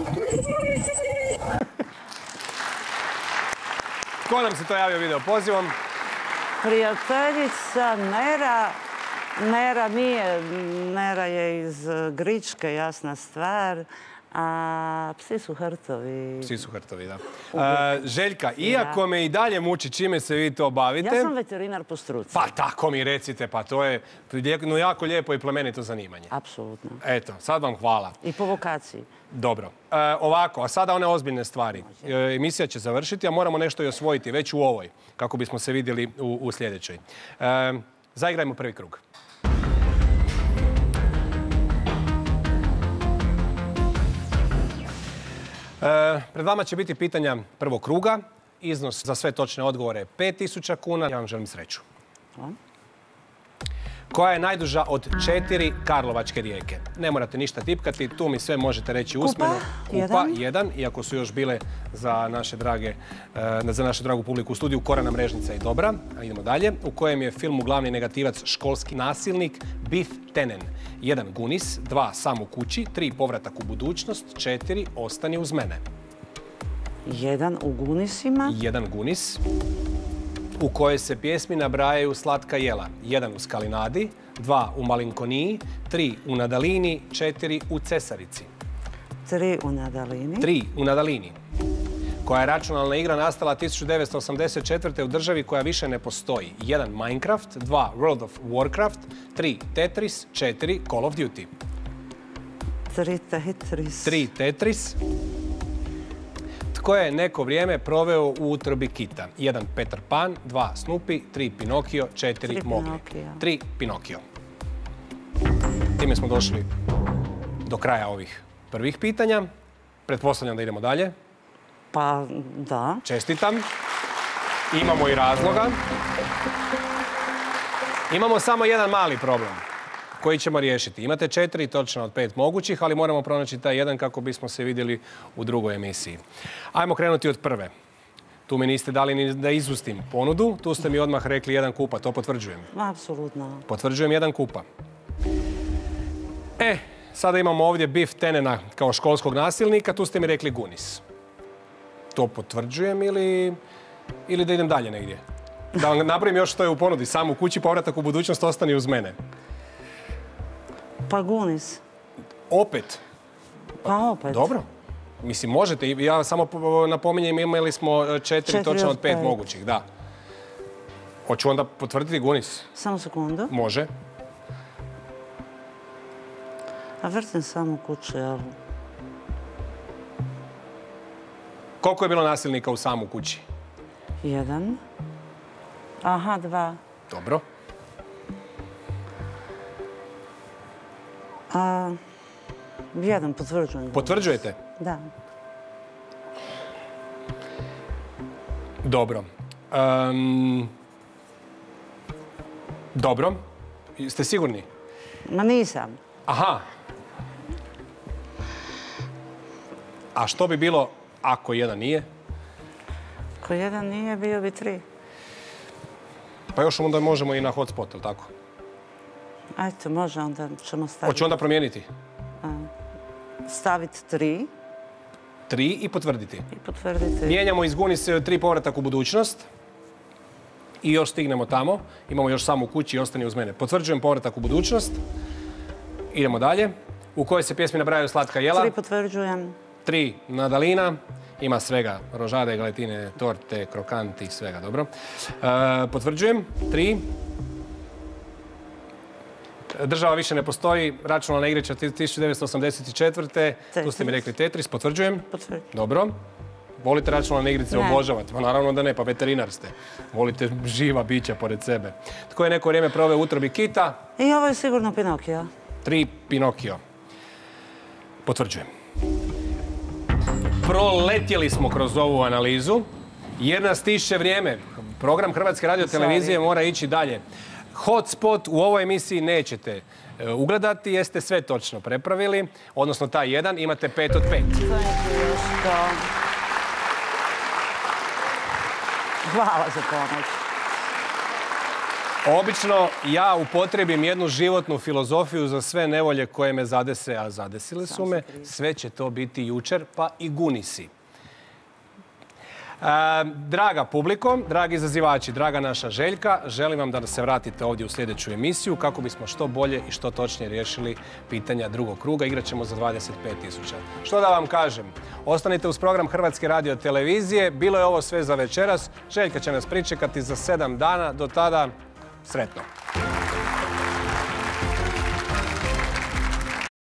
[SPEAKER 1] Ko nam se to javio video pozivom?
[SPEAKER 6] Prijateljica Nera je iz Gričke, jasna stvar, a psi su hrtovi.
[SPEAKER 1] Psi su hrtovi, da. Željka, iako me i dalje muči čime se vi to bavite...
[SPEAKER 6] Ja sam veterinar po struci.
[SPEAKER 1] Pa tako mi recite, pa to je jako lijepo i plemenito zanimanje.
[SPEAKER 6] Apsolutno.
[SPEAKER 1] Eto, sad vam hvala.
[SPEAKER 6] I po vokaciji.
[SPEAKER 1] Dobro. Ovako, a sada one ozbiljne stvari. Emisija će završiti, a moramo nešto i osvojiti, već u ovoj, kako bismo se vidjeli u sljedećoj. Zaigrajmo prvi krug. Pred vama će biti pitanja prvog kruga Iznos za sve točne odgovore je 5000 kuna. Ja vam želim sreću. Koja je najduža od 4 karlovačke rijeke? Ne morate ništa tipkati, tu mi sve možete reći usmeno. Kupa 1, iako su još bile za našu dragu publiku u studiju Korana Mrežnica i Dobra. A idemo dalje. U kojem je filmu glavni negativac školski nasilnik Biff Tannen? 1. Gunis, 2. Sam u kući, 3. Povratak u budućnost, 4. Ostani uz mene.
[SPEAKER 6] 1 u Gunisima.
[SPEAKER 1] 1 Gunis. U kojoj se pjesmi nabrajaju slatka jela. 1 u Skalinadi, 2 u Malinkoniji, 3 u Nadalini, 4 u Cesarici.
[SPEAKER 6] 3 u Nadalini.
[SPEAKER 1] 3 u Nadalini. Koja je računalna igra nastala 1984. u državi koja više ne postoji. 1 Minecraft, 2 World of Warcraft, 3 Tetris, 4 Call of Duty.
[SPEAKER 6] 3 Tetris.
[SPEAKER 1] 3 Tetris. Tko je neko vrijeme proveo u utrobi kita? 1 Peter Pan, 2 Snoopy, 3 Pinokio, 4 Mogli. 3 Pinokio. Time smo došli do kraja ovih prvih pitanja. Pretpostavljam da idemo dalje.
[SPEAKER 6] Pa, da.
[SPEAKER 1] Čestitam. Imamo i razloga. Imamo samo jedan mali problem koji ćemo riješiti. Imate 4 točna od 5 mogućih, ali moramo pronaći taj jedan kako bismo se vidjeli u drugoj emisiji. Ajmo krenuti od prve. Tu mi niste dali ni da izustim ponudu. Tu ste mi odmah rekli 1 kupa, to potvrđujem.
[SPEAKER 6] Apsolutno.
[SPEAKER 1] Potvrđujem 1 kupa. Sada imamo ovdje Biff Tannena kao školskog nasilnika, tu ste mi rekli Gunis. To potvrđujem ili da idem dalje negdje? Da vam napravim još što je u ponudi. Sam u kući, povratak u budućnost, ostani uz mene.
[SPEAKER 6] Pa Gunis.
[SPEAKER 1] Opet?
[SPEAKER 6] Pa opet.
[SPEAKER 1] Dobro. Mislim, možete. Ja samo napominjem, imali smo 4 točno od 5 mogućih. Da. Hoću onda potvrditi Gunis?
[SPEAKER 6] Samo sekundu.
[SPEAKER 1] Može.
[SPEAKER 6] A vrtim samo kuću, jel?
[SPEAKER 1] Koliko je bilo nasilnika u Samu kući?
[SPEAKER 6] 1. Aha, 2.
[SPEAKER 1] Dobro.
[SPEAKER 6] 1 potvrđujem.
[SPEAKER 1] Potvrđujete?
[SPEAKER 6] Da.
[SPEAKER 1] Dobro. Dobro. Ste sigurni?
[SPEAKER 6] Ma nisam.
[SPEAKER 1] Aha. A što bi bilo ako 1 nije?
[SPEAKER 6] Ako 1 nije, bio bi 3.
[SPEAKER 1] Pa još onda možemo i na hotspot, ili tako?
[SPEAKER 6] Ajde, može, onda ćemo staviti.
[SPEAKER 1] Hoću onda promijeniti?
[SPEAKER 6] Staviti 3.
[SPEAKER 1] 3 i potvrditi.
[SPEAKER 6] I potvrditi.
[SPEAKER 1] Mijenjamo iz Gunis 3 povratak u budućnost. I još stignemo tamo. Imamo još Sam u kući i ostani uz mene. Potvrđujem povratak u budućnost. Idemo dalje. U kojoj se pjesmi nabrajaju slatka jela?
[SPEAKER 6] 3 potvrđujem.
[SPEAKER 1] 3 Nadalina. Ima svega. Rožade, galetine, torte, krokanti, svega. Dobro. Potvrđujem. 3. Država više ne postoji. Računalna igrica 1984. Tu ste mi rekli Tetris. Potvrđujem.
[SPEAKER 6] Potvrđujem.
[SPEAKER 1] Dobro. Volite računalne igrice, obožavate? Pa naravno da ne, pa veterinar ste. Volite živa bića pored sebe. Tko je neko vrijeme proveo u utrobi kita?
[SPEAKER 6] I ovo je sigurno Pinokio.
[SPEAKER 1] 3 Pinokio. Potvrđujem. Proletjeli smo kroz ovu analizu jer nas tišće vrijeme. Program Hrvatske radiotelevizije mora ići dalje. Hotspot u ovoj emisiji nećete ugledati jer ste sve točno prepravili. Odnosno taj 1 imate 5 od 5.
[SPEAKER 6] Hvala za pomoć.
[SPEAKER 1] Obično ja upotrijebim jednu životnu filozofiju za sve nevolje koje me zadese, a zadesile su me. Sve će to biti jučer, pa i Gunisi. Draga publiko, dragi izazivači, draga naša Željka, želim vam da se vratite ovdje u sljedeću emisiju kako bismo što bolje i što točnije riješili pitanja drugog kruga. Igrat ćemo za 25.000. Što da vam kažem? Ostanite uz program Hrvatske radiotelevizije. Bilo je ovo sve za večeras. Željka će nas pričekati za 7 dana. Do tada, sretno.